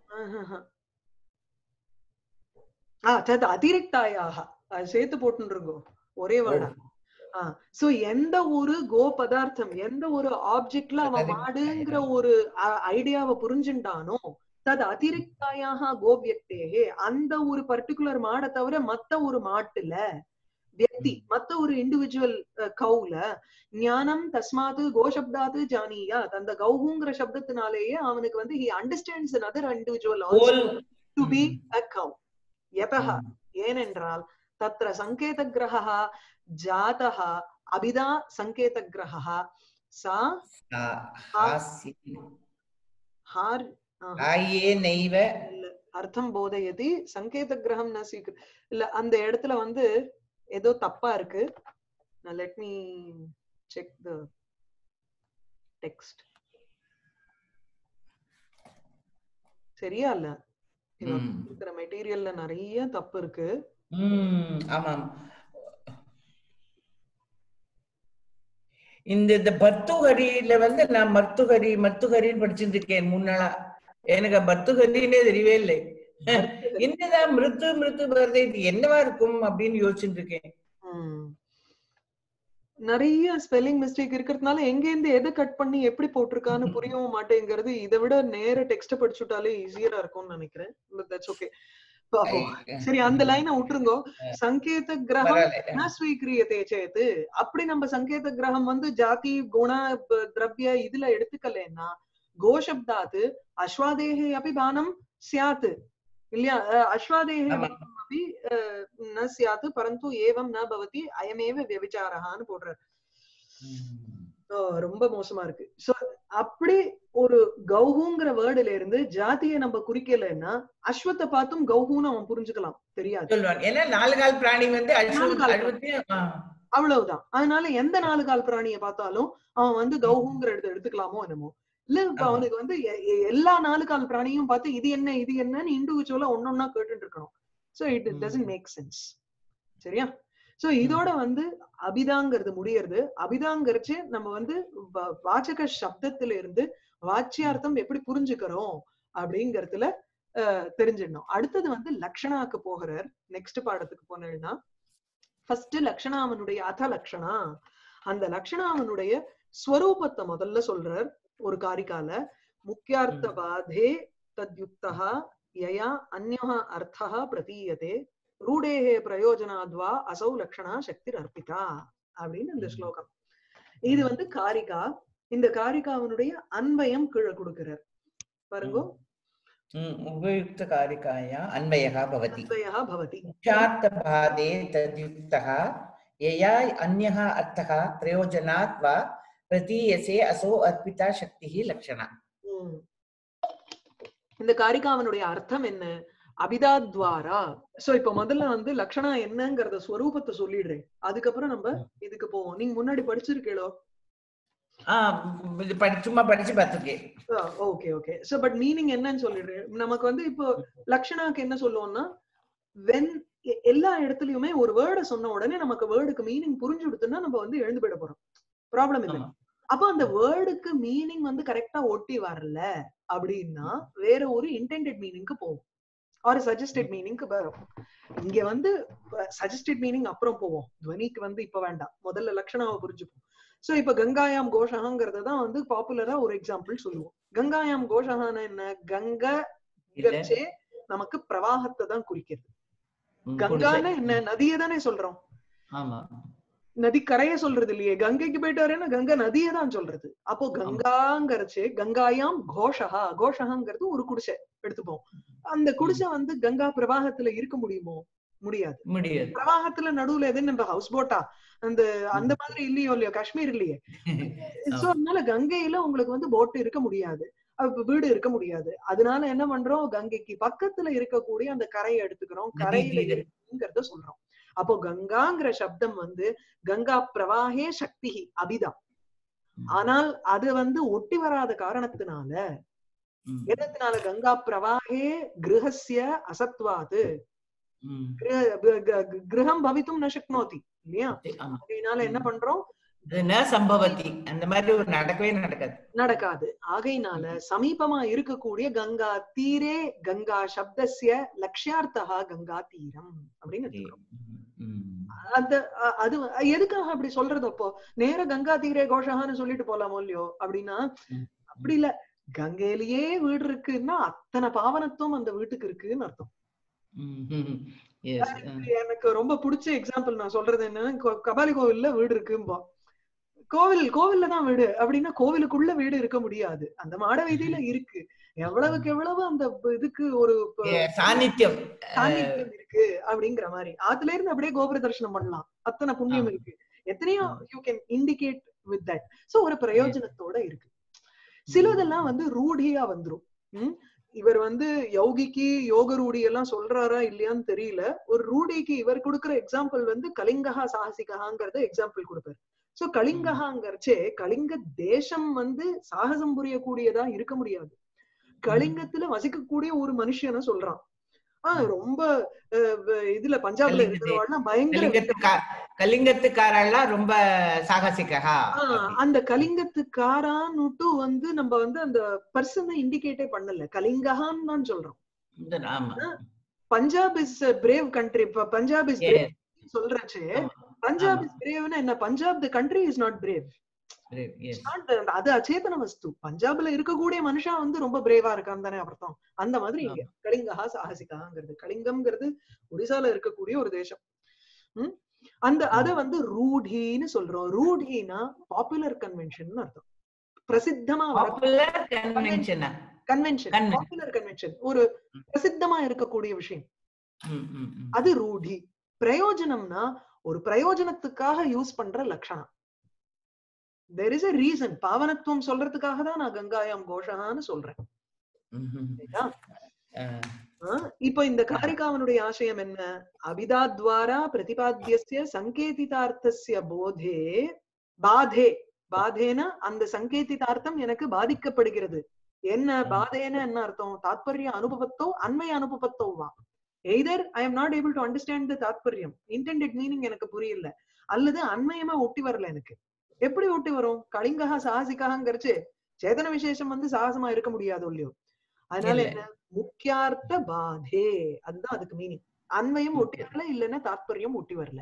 ஆ தத் அதிரிக்தாயாக சேர்த்து போட்டுருங்கோ ஒரே வேர்டா. ஆஹ் சோ எந்த ஒரு கோ பதார்த்தம், எந்த ஒரு ஆப்ஜெக்ட்ல அவன் மாடுங்கிற ஒரு ஐடியாவை புரிஞ்சுட்டானோ, தது அதிரிக்தாயாக கோவியக்தேகே, அந்த ஒரு பர்டிகுலர் மாடை தவிர மத்த ஒரு மாட்டுல வியக்தி, மத்த ஒரு இண்டிவிஜுவல் கவுல ஞானம் தஸ்மாத்து கோசப்தாத்து ஜானியா, அந்த கௌஹுங்கிற சப்தத்தினாலேயே அவனுக்கு வந்து he understands another individual also to be a cow. யதஹ ஏனென்றால் தத்ர சங்கேத கிரஹः ஜாதः அபிதா சங்கேத கிரஹः சா ஹார் ஆயே நைவ அர்த்தம் போதயதி. சங்கேத கிரகம் ந சீக் இல்ல, அந்த இடத்துல வந்து ஏதோ தப்பா இருக்கு. let me check the text. சரியா இல்ல? இருக்கிற மெட்டீரியல்ல நிறைய தப்பு இருக்கு. ஆமாம். இந்த பர்த்துஹரியில வந்து நான் மர்த்துஹரி மர்த்துஹரின்னு படிச்சுட்டு இருக்கேன் முன்னாளா. எனக்கு பர்த்துஹரின்னே தெரியவே இல்லை. என்னதான் மிருத்து மிருத்து வருது, இது என்னவா இருக்கும் அப்படின்னு யோசிச்சுட்டு இருக்கேன். நிறைய ஸ்பெல்லிங் மிஸ்டேக் இருக்கிறதுனால எங்க இருந்து எதை கட் பண்ணி எப்படி போட்டிருக்கான்னு புரியவும் மாட்டேங்கிறது. இதை விட நேர டெக்ஸ்ட் படிச்சுட்டாலே ஈஸியா இருக்கும்னு நினைக்கிறேன். That's okay. சரி, அந்த லைனை விட்டுருங்கோ. சங்கேத கிரகம் ஸ்வீக்கிரியதே சேத்து, அப்படி நம்ம சங்கேத கிரகம் வந்து ஜாதி குண திரவிய இதுல எடுத்துக்கலன்னா கோஷப்தாத்து அஸ்வாதேஹே அபி பானம் சியாத்து இல்லையா? அஸ்வாதேஹே அபி ந சியாத்து பரந்து ஏவம் ந பவதி அயமேவ வியபிசாரஹான்னு போடுறார். ரொம்ப மோசமா இருக்கு. சோ அப்படி ஒரு கௌஹுங்கிற வேர்டுல இருந்து ஜாதியை நம்ம குறிக்கலன்னா அஸ்வத்தை பார்த்தும் கௌஹுன்னு அவன் புரிஞ்சுக்கலாம், தெரியாது. நாலு கால் பிராணி வந்து அவ்வளவுதான். அதனால எந்த நாலு கால் பிராணியை பார்த்தாலும் அவன் வந்து கௌஹுங்கிற இடத்த எடுத்துக்கலாமோ என்னமோ. இல்ல இப்ப அவனுக்கு வந்து எல்லா நாலு கால் பிராணியும் பார்த்து இது என்ன இது என்னன்னு இண்டிவிஜுவலா ஒன்னொன்னா கேட்டுட்டு இருக்கணும். So it doesn't make sense. சரியா? சோ இதோட வந்து அபிதாங்கிறது முடியறது. அபிதாங்கிறச்சு நம்ம வந்து வாச்சக சப்தத்துல இருந்து வாச்சியார்த்தம் எப்படி புரிஞ்சுக்கிறோம் அப்படிங்கறதுல அஹ் தெரிஞ்சிடணும். அடுத்தது வந்து லக்ஷணாக்கு போகிறார். நெக்ஸ்ட் பாடத்துக்கு போனேன்னா ஃபர்ஸ்ட் லக்ஷணாவனுடைய அத லக்ஷணா, அந்த லக்ஷணாவனுடைய ஸ்வரூபத்தை முதல்ல சொல்றார். ஒரு காரிகால முக்கியார்த்தவாதே தத்யுக்தஹ யயா அன்யஹ அர்த்தஹ பிரதீயதே ரூடேஹே பிரயோஜனாத்வா அசௌ லக்ஷணா சக்தி அர்ப்பிதா அப்படின்னு இந்த ஸ்லோகம். இது வந்து காரிகா. இந்த காரிகாவனுடைய அன்வயம் கீழே கொடுக்கிறார் பாருங்க. உபயுக்த காரிகாயா அன்வயஹ பவதி. அன்வயஹ பவதி. முக்கியார்த்தவாதே தத்யுக்தஹ யயா அன்யஹ அர்த்தஹ பிரயோஜனாத்வா பிரதீயசே அசோ அர்ப்பிதா சக்தி லக்ஷணா. இந்த காரிகாவனுடைய அர்த்தம் என்ன? அபிதாத்வாரா. சோ இப்ப முதல்ல வந்து லக்ஷணா என்னங்கறத ஸ்வரூபத்தை சொல்லிடுறேன், அதுக்கப்புறம் நம்ம இதுக்கு போவோம். நீங்க முன்னாடி படிச்சிருக்கீங்களோ? சும்மா படிச்சு பார்த்திருக்கேன். Okay okay. So but meaning என்னன்னு சொல்லிடுறேன். நமக்கு வந்து இப்போ லக்ஷணாக்கு என்ன சொல்லுவோம்னா, வென் எல்லா இடத்துலயுமே ஒரு வேர்டை சொன்ன உடனே நமக்கு வேர்டுக்கு மீனிங் புரிஞ்சு கொடுத்துன்னா நம்ம வந்து எழுந்து போயிட போறோம், ப்ராப்ளம் இல்லை. அப்ப அந்த வேர்டுக்கு மீனிங் வந்து கரெக்டா ஒட்டி வரல அப்படின்னா வேற ஒரு இன்டெண்டட் மீனிங்க்கு போகும். ஒரு சஜஸ்டட் மீனிங்க்கு வரும். இங்க வந்து சஜஸ்டட் மீனிங் அப்புறம் போவோம், துவனிக்கு வந்து இப்ப வேண்டாம், முதல்ல லட்சணாவை புரிஞ்சுப்போம். சோ இப்ப கங்காயாம் கோஷகாங்கிறத தான் வந்து பாப்புலரா ஒரு எக்ஸாம்பிள் சொல்லுவோம். கங்காயாம் கோஷகான என்ன, கங்கை நமக்கு பிரவாகத்தை தான் குறிக்கிறது. கங்கான்னு என்ன, நதியை தானே சொல்றோம். நதி கரைய சொல்றது இல்லையே, கங்கைக்கு போயிட்டு வரேன்னா கங்கை நதியை தான் சொல்றது. அப்போ கங்காங்கிறச்சு கங்காயாம் கோஷகா, கோஷகாங்கிறது ஒரு குடிசை எடுத்துப்போம். அந்த குடிசை வந்து கங்கா பிரவாகத்துல இருக்க முடியுமோ? முடியாது. முடியாது. பிரவாகத்துல நடுவுல எது நம்ம ஹவுஸ் போட்டா அந்த அந்த மாதிரி இல்லையோ இல்லையோ, காஷ்மீர் இல்லையே. சோ அதனால கங்கையில உங்களுக்கு வந்து போட் இருக்க முடியாது, வீடு இருக்க முடியாது. அதனால என்ன பண்றோம், கங்கைக்கு பக்கத்துல இருக்கக்கூடிய அந்த கரையை எடுத்துக்கிறோம், கரையில இருக்குங்கிறத சொல்றோம். அப்போ கங்காங்கிற சப்தம் வந்து கங்கா பிரவாகே சக்தி அபிதா. ஆனால் அது வந்து ஒட்டி வராத காரணத்தினால, எதனால கங்கா பிரவாகே கிரகஸ்ய அசத்வாது கிரகம் பவித்தும் ந சக்னோதி இல்லையா. அதனால என்ன பண்றோம், சம்பவதி அந்த மாதிரி ஒரு நடக்கவே நடக்காது நடக்காது. ஆகையினால சமீபமா இருக்கக்கூடிய கங்கா தீரே கங்கா சப்தஸ்ய லட்சியார்த்தா கங்கா தீரம் அப்படின்னு. அந்த அது எதுக்காக அப்படி சொல்றது, அப்போ நேர கங்கா தீரே கோஷகான்னு சொல்லிட்டு போலாமோ இல்லையோ அப்படின்னா, அப்படி இல்ல, கங்கையிலேயே வீடு இருக்குன்னா அத்தனை பாவனத்துவம் அந்த வீட்டுக்கு இருக்குன்னு அர்த்தம். எனக்கு ரொம்ப பிடிச்ச எக்ஸாம்பிள் நான் சொல்றது என்னன்னா, கபாலி கோவில்ல வீடு இருக்கும்பா, கோவில் கோவில்ல தான் வீடு அப்படின்னா கோவிலுக்குள்ள வீடு இருக்க முடியாது, அந்த மாட வீதியில இருக்கு. எவ்வளவுக்கு எவ்வளவு அந்த இதுக்கு ஒரு சாநித்தியம் சாநித்தியம் இருக்கு அப்படிங்கிற மாதிரி. அதுல இருந்து அப்படியே கோபுர தரிசனம் பண்ணலாம், அத்தனை புண்ணியம் இருக்கு. எத்தனையோ you can indicate with that. So ஒரு பிரயோஜனத்தோட இருக்கு. சிலதெல்லாம் வந்து ரூಢியா வந்துரும். உம் இவர் வந்து யோகிக்கு யோக ரூடி எல்லாம் சொல்றாரா இல்லையான்னு தெரியல. ஒரு ரூடிக்கு இவர் கொடுக்குற எக்ஸாம்பிள் வந்து கலிங்கஹா சாகசிகாங்கிறத எக்ஸாம்பிள் கொடுப்பாரு. சோ கலிங்கஹாங்கிறச்சே கலிங்க தேசம் வந்து சாகசம் புரியக்கூடியதா இருக்க முடியாது. கலிங்கத்துல வசிக்கக்கூடிய ஒரு மனுஷனை சொல்றான். ஆஹ் ரொம்ப இதுல பஞ்சாப்ல இருக்கிறவா பயங்கர கலிங்கத்துக்காரெல்லாம் ரொம்ப சாகசிகா. அந்த கலிங்கத்துக்காரான்னுட்டு வந்து நம்ம வந்து அந்த பர்சனை இண்டிகேட்டே பண்ணல, கலிங்கஹான்னு தான் சொல்றோம். Punjab is brave country, Punjab is brave சொல்றச்சு. பஞ்சாப் இஸ் பிரேவ்னா என்ன, Punjab the country is not brave. அது அச்சேதன வஸ்து. பஞ்சாப்ல இருக்கக்கூடிய மனுஷன் வந்து ரொம்ப பிரேவா இருக்கான்னு தானே அர்த்தம். அந்த மாதிரி இங்க கலிங்கஹா சாகசிகாங்கிறது, கலிங்கம்ங்கிறது ஒரிசால இருக்கக்கூடிய ஒரு தேசம். உம் அந்த அத வந்து ரூடின்னு சொல்றோம். ரூடினா பாப்புலர் கன்வென்ஷன் அர்த்தம். பிரசித்தமா கன்வென்ஷன், பாப்புலர் கன்வென்ஷன், ஒரு பிரசித்தமா இருக்கக்கூடிய விஷயம், அது ரூடி. பிரயோஜனம்னா ஒரு பிரயோஜனத்துக்காக யூஸ் பண்ற லட்சணம். there is a reason. பாவனத்துவம் சொல்றதுக்காக தான் நான் கங்காயாம் கோஷகான்னு சொல்றேன். இப்ப இந்த காரிகாவனுடைய ஆசயம் என்ன, அபிதாத்வாரா பிரதிபாத்தியஸ்ய சங்கேதிதார்த்தஸ்ய போதே பாதே. பாதேன அந்த சங்கேதிதார்த்தம் எனக்கு பாதிக்கப்படுகிறது. என்ன பாதேன என்ன அர்த்தம், தாத்பர்ய அனுபவத்தோ அன்மய அனுபவத்தோவா. Either I am not able to understand the தாத்பர்யம், இன்டெண்டட் மீனிங் எனக்கு புரியல, அல்லது அன்மயமா ஒட்டி வரல. எனக்கு எப்படி ஒட்டி வரும், கலிங்கஹா சாகசிகாங்கிறச்சு சேதன விசேஷம் வந்து சாகசமா இருக்க முடியாது இல்லையோ. அதனால என்ன, முக்கியார்த்த பாதே, அதுதான் அதுக்கு மீனிங். அன்மயம் ஒட்டி வரல, இல்லைன்னா தாத்பர்யம் ஒட்டி வரல.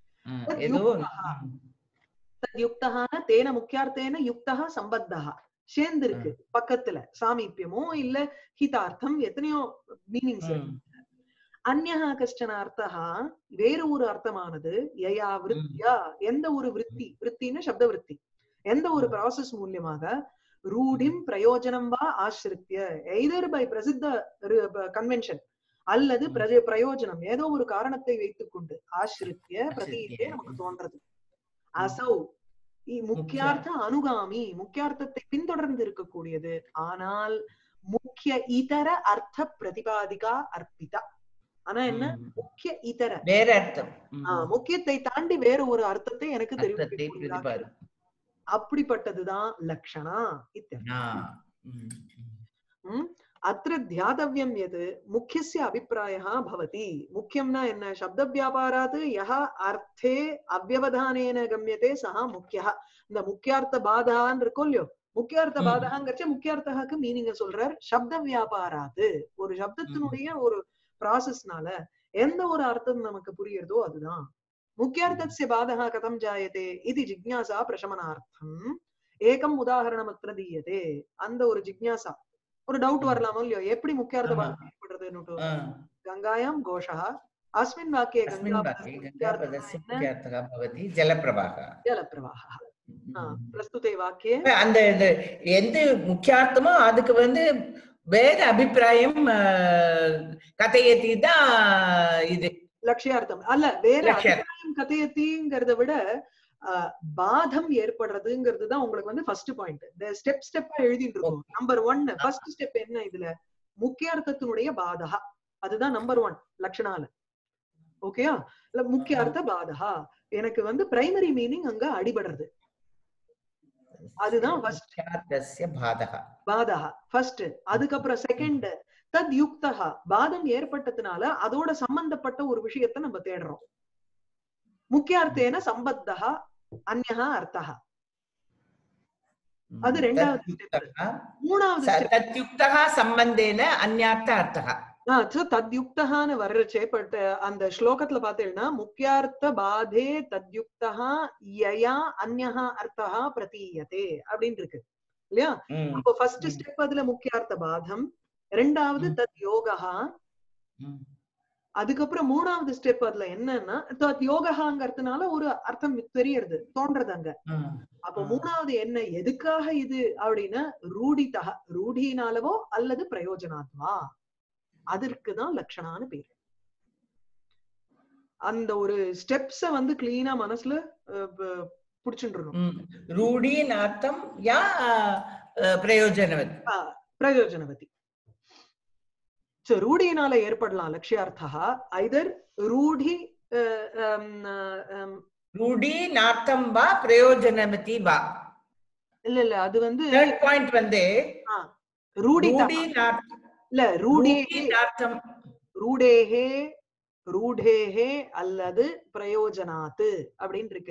யுக்தஹான தேன முக்கியார்த்தேன யுக்தஹா சம்பத்தஹா சேர்ந்து இருக்கு பக்கத்துல, சாமீபியமோ இல்ல ஹிதார்த்தம், எத்தனையோ மீனிங்ஸ் இருக்கு. அந்யஹா கஷ்டன அர்த்தஹா, வேறு ஒரு அர்த்தமானது, யயா விருத்தியா, எந்த ஒரு விருத்தி, விருத்தின்னு சப்த விருத்தி, எந்த ஒரு ப்ராசஸ் மூலியமாக, ரூடிம் பிரயோஜனம் வா ஆசிரித்ய, எய்தர் பை பிரசித்த கன்வென்ஷன் அல்லது பிரயோஜனம், ஏதோ ஒரு காரணத்தை வைத்துக் கொண்டு, ஆசிரித்ய பிரதீயே நமக்கு தோன்றது. அசௌ முக்கியார்த்த அனுகாமி, முக்கியார்த்தத்தை பின்தொடர்ந்து இருக்கக்கூடியது, ஆனால் முக்கிய இதர அர்த்த பிரதிபாதிகா அர்ப்பிதா. ஆனா என்ன, முக்கிய இதர வேற அர்த்தம், முக்கியத்தை தாண்டி வேற ஒரு அர்த்தத்தை எனக்கு தெரிவிக்க, அப்படிப்பட்டதுதான் லக்ஷணா. அத்திர தியாதவ்யம் எது முக்கியஸ்ய அபிப்பிராயः பவதி. முக்கியம்னா என்ன, சப்த வியாபாராத் யஹ அர்த்தே அவ்யவதானேன கம்யதே சஹ முக்கியः. இந்த முக்கியார்த்த பாதான்னு இருக்கும் இல்லையோ, முக்கியார்த்த பாதகங்கிறச்ச முக்கியார்த்தக்கு மீனிங்க சொல்றார். சப்த வியாபாராத், ஒரு சப்தத்தினுடைய ஒரு ப்ராசஸ்னால எந்த ஒரு அர்த்தம் நமக்கு புரியுறதோ அதுதான். முக்கியார்த்தஸ்ய பாதः கதம் ஜாயதே இது ஜிக்ஞாசா பிரசமனார்த்தம் ஏகம் உதாரணம் அத்ர தீயதே. அந்த ஒரு ஜிக்ஞாசா, ஒரு டவுட் வரலாமோ இல்லையோ, எப்படி முக்கியார்த்த பாதம் ஏற்படுறதுன்னு. கங்காயாம் கோஷः अस्मिन् वाक्ये अस्मिन् वाक्ये गङ्गापदस्य मुख्यार्थः भवति जलप्रवाहः जलप्रवाहः. प्रस्तुते वाक्ये அந்த எந்த முக்கியார்த்தமோ அதுக்கு வந்து வேற அபிப்பிராயம் கதையத்தி தான் இது லட்சியார்த்தம் அல்ல. வேற அபிப்பிராயம் கதையத்திங்கிறத விட பாதம் ஏற்படுறதுங்கிறது தான் உங்களுக்கு வந்து ஃபர்ஸ்ட் பாயிண்ட். ஸ்டெப் ஸ்டெப்பா எழுதிட்டு இருக்கோம். நம்பர் ஒன் ஃபர்ஸ்ட் ஸ்டெப் என்ன இதுல, முக்கியார்த்தத்தினுடைய பாதகா, அதுதான் நம்பர் ஒன் லட்சணால. ஓகேயா? முக்கிய அர்த்த பாதகா எனக்கு வந்து பிரைமரி மீனிங் அங்க அடிபடுறது, அதுதான் ஃபர்ஸ்ட் பாதகா பாதகா ஃபர்ஸ்ட். அதுக்கப்புறம் செகண்ட் தத் யுக்தஹா, பாதம் ஏற்பட்டதுனால அதோட சம்பந்தப்பட்ட ஒரு விஷயத்தை நம்ம தேடுறோம். முக்கியார்த்தேன சம்பத்தஹா அன்யஹா அர்த்தஹா, அது ரெண்டாவது ஸ்டெப். மூணாவது ஸ்டெப் தத்யுக்தஹா சம்பந்தேன அன்யார்த்த அர்த்தஹா. தத்யுக்தஹான்னு வர்றச்சே பட் அந்த ஸ்லோகத்துல பாத்தீங்கன்னா முக்கியார்த்த பாதே தத்யுக்தஹா யயா அன்யஹா அர்த்தஹா பிரதீயதே அப்படின்னு இருக்கு இல்லையா? அப்போ ஃபர்ஸ்ட் ஸ்டெப் அதுல முக்கியார்த்த பாதம், ரெண்டாவது தத் யோகஹா, அதுக்கப்புறம் மூணாவது ஸ்டெப் அதுல என்னன்னா தத் யோகஹாங்கிறதுனால ஒரு அர்த்தம் தெரியறது தோன்றது அங்க. அப்போ மூணாவது என்ன, எதுக்காக இது அப்படின்னா ரூடிதா, ரூடினாலவோ அல்லது பிரயோஜனாத்வா, அதற்குதான் லட்சணான்னு பேரு. அந்த ஒரு ஸ்டெப்ஸ வந்து கிளீனா மனசுல புடிச்சுட்டுறணும். ரூடியின் அர்த்தம் யா பிரயோஜனவதி, பிரயோஜனவதி. சோ ரூடியினால ஏற்படலாம் லட்சியார்த்தா, ஐதர் ரூடி ரூடினார்த்தம் வா பிரயோஜனவதி வா. இல்ல இல்ல அது வந்து தேர்ட் பாயிண்ட் வந்து ரூடி இல்ல ரூடே அர்த்தம், ரூடேஹே ரூடேஹே அல்லது பிரயோஜனாத்து அப்படின்னு இருக்கு.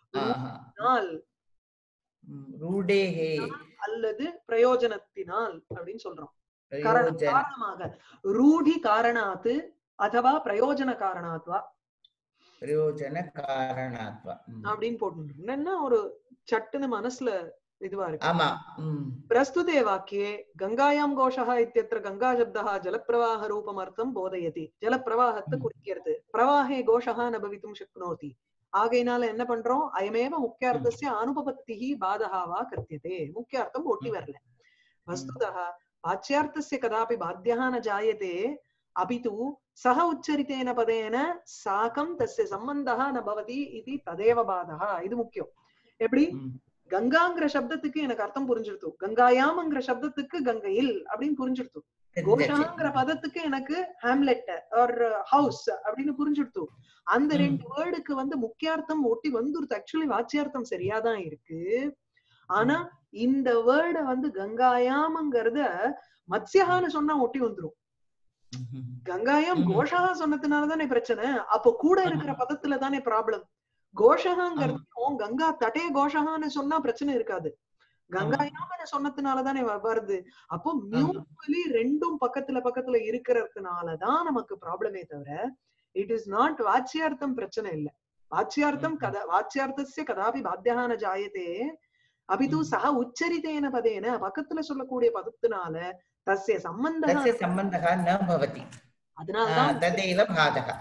ரூடேஹே அல்லது பிரயோஜனத்தினால் அப்படின்னு சொல்றோம். காரணமாக ரூடி காரணாத்து அதுவா பிரயோஜன காரணாத்வா, பிரயோஜன காரணாத்வா அப்படின்னு போட்டு என்னன்னா ஒரு சட்டுன்னு மனசுல இதுவா இருக்கு. ஆமா. பிரஸ்துதே வாக்கியே கங்காயாம் கோஷஹ இத்யத்ர கங்கா சப்தஹ ஜலப்பிரவாஹ ரூபமர்த்தம் போதயதி. ஜலப்பிரவாஹத்தை குறிக்கிறது. பிரவாஹே கோஷஹ ந பவித்தும் சக்னோதி. ஆகையினால என்ன பண்றோம், அயமேவ முக்கியார்த்தஸ்ய அனுபபத்திஹி பாதஹாவா கிருத்தியதே. முக்கியார்த்தம் ஒட்டி வரல. வஸ்துதஹ வாச்யார்த்தஸ்ய கதாபி பாத்யஹ ந ஜாயதே அபிது சஹ உச்சரித்தேன பதேன சாகம் தஸ்ய சம்பந்தஹ ந பவதி இதி ததேவ பாதஹ. இது முக்கியம். எப்படி கங்காங்கிற சப்தத்துக்கு எனக்கு அர்த்தம் புரிஞ்சிருத்து, கங்காயாம்ங்கிற சப்தத்துக்கு கங்கையில் அப்படின்னு புரிஞ்சிருத்து, கோஷாங்கிற பதத்துக்கு எனக்கு ஹாம்லெட் ஆர் ஹவுஸ் அப்படின்னு புரிஞ்சிருத்து. அந்த ரெண்டு வேர்டுக்கு வந்து முக்கியார்த்தம் ஒட்டி வந்துருது. ஆக்சுவலி வாச்சியார்த்தம் சரியாதான் இருக்கு. ஆனா இந்த வேர்டை வந்து கங்காயாம்ங்கிறத மத்ஸ்யஹான்னு சொன்னா ஒட்டி வந்துரும். கங்காயாம் கோஷா சொன்னதுனாலதானே பிரச்சனை. அப்போ கூட இருக்கிற பதத்துல தானே ப்ராப்ளம். கோஷகாங்கிறது கங்கா தட்டே கோஷகான்னு சொன்னா பிரச்சனை இருக்காது, கங்காயாம சொன்னதுனாலதானே வருது. அப்போ மியூச்சுவலி ரெண்டும் பக்கத்துல பக்கத்துல இருக்கிறதுனாலதான் நமக்கு ப்ராப்ளமே தவிர இட் இஸ் நாட் வாச்சியார்த்தம் பிரச்சனை இல்லை. வாச்சியார்த்தம் கதா வாச்சியார்த்தஸ்ய கதாபி பாத்யஹ ந ஜாயதே அபிது சஹ உச்சரித்தேன பதேன, பக்கத்துல சொல்லக்கூடிய பதத்தினால தஸ்ய சம்பந்தஹ சம்பந்தஹ ந பவதி, அதனாலதான் ததேவ பாதஹ.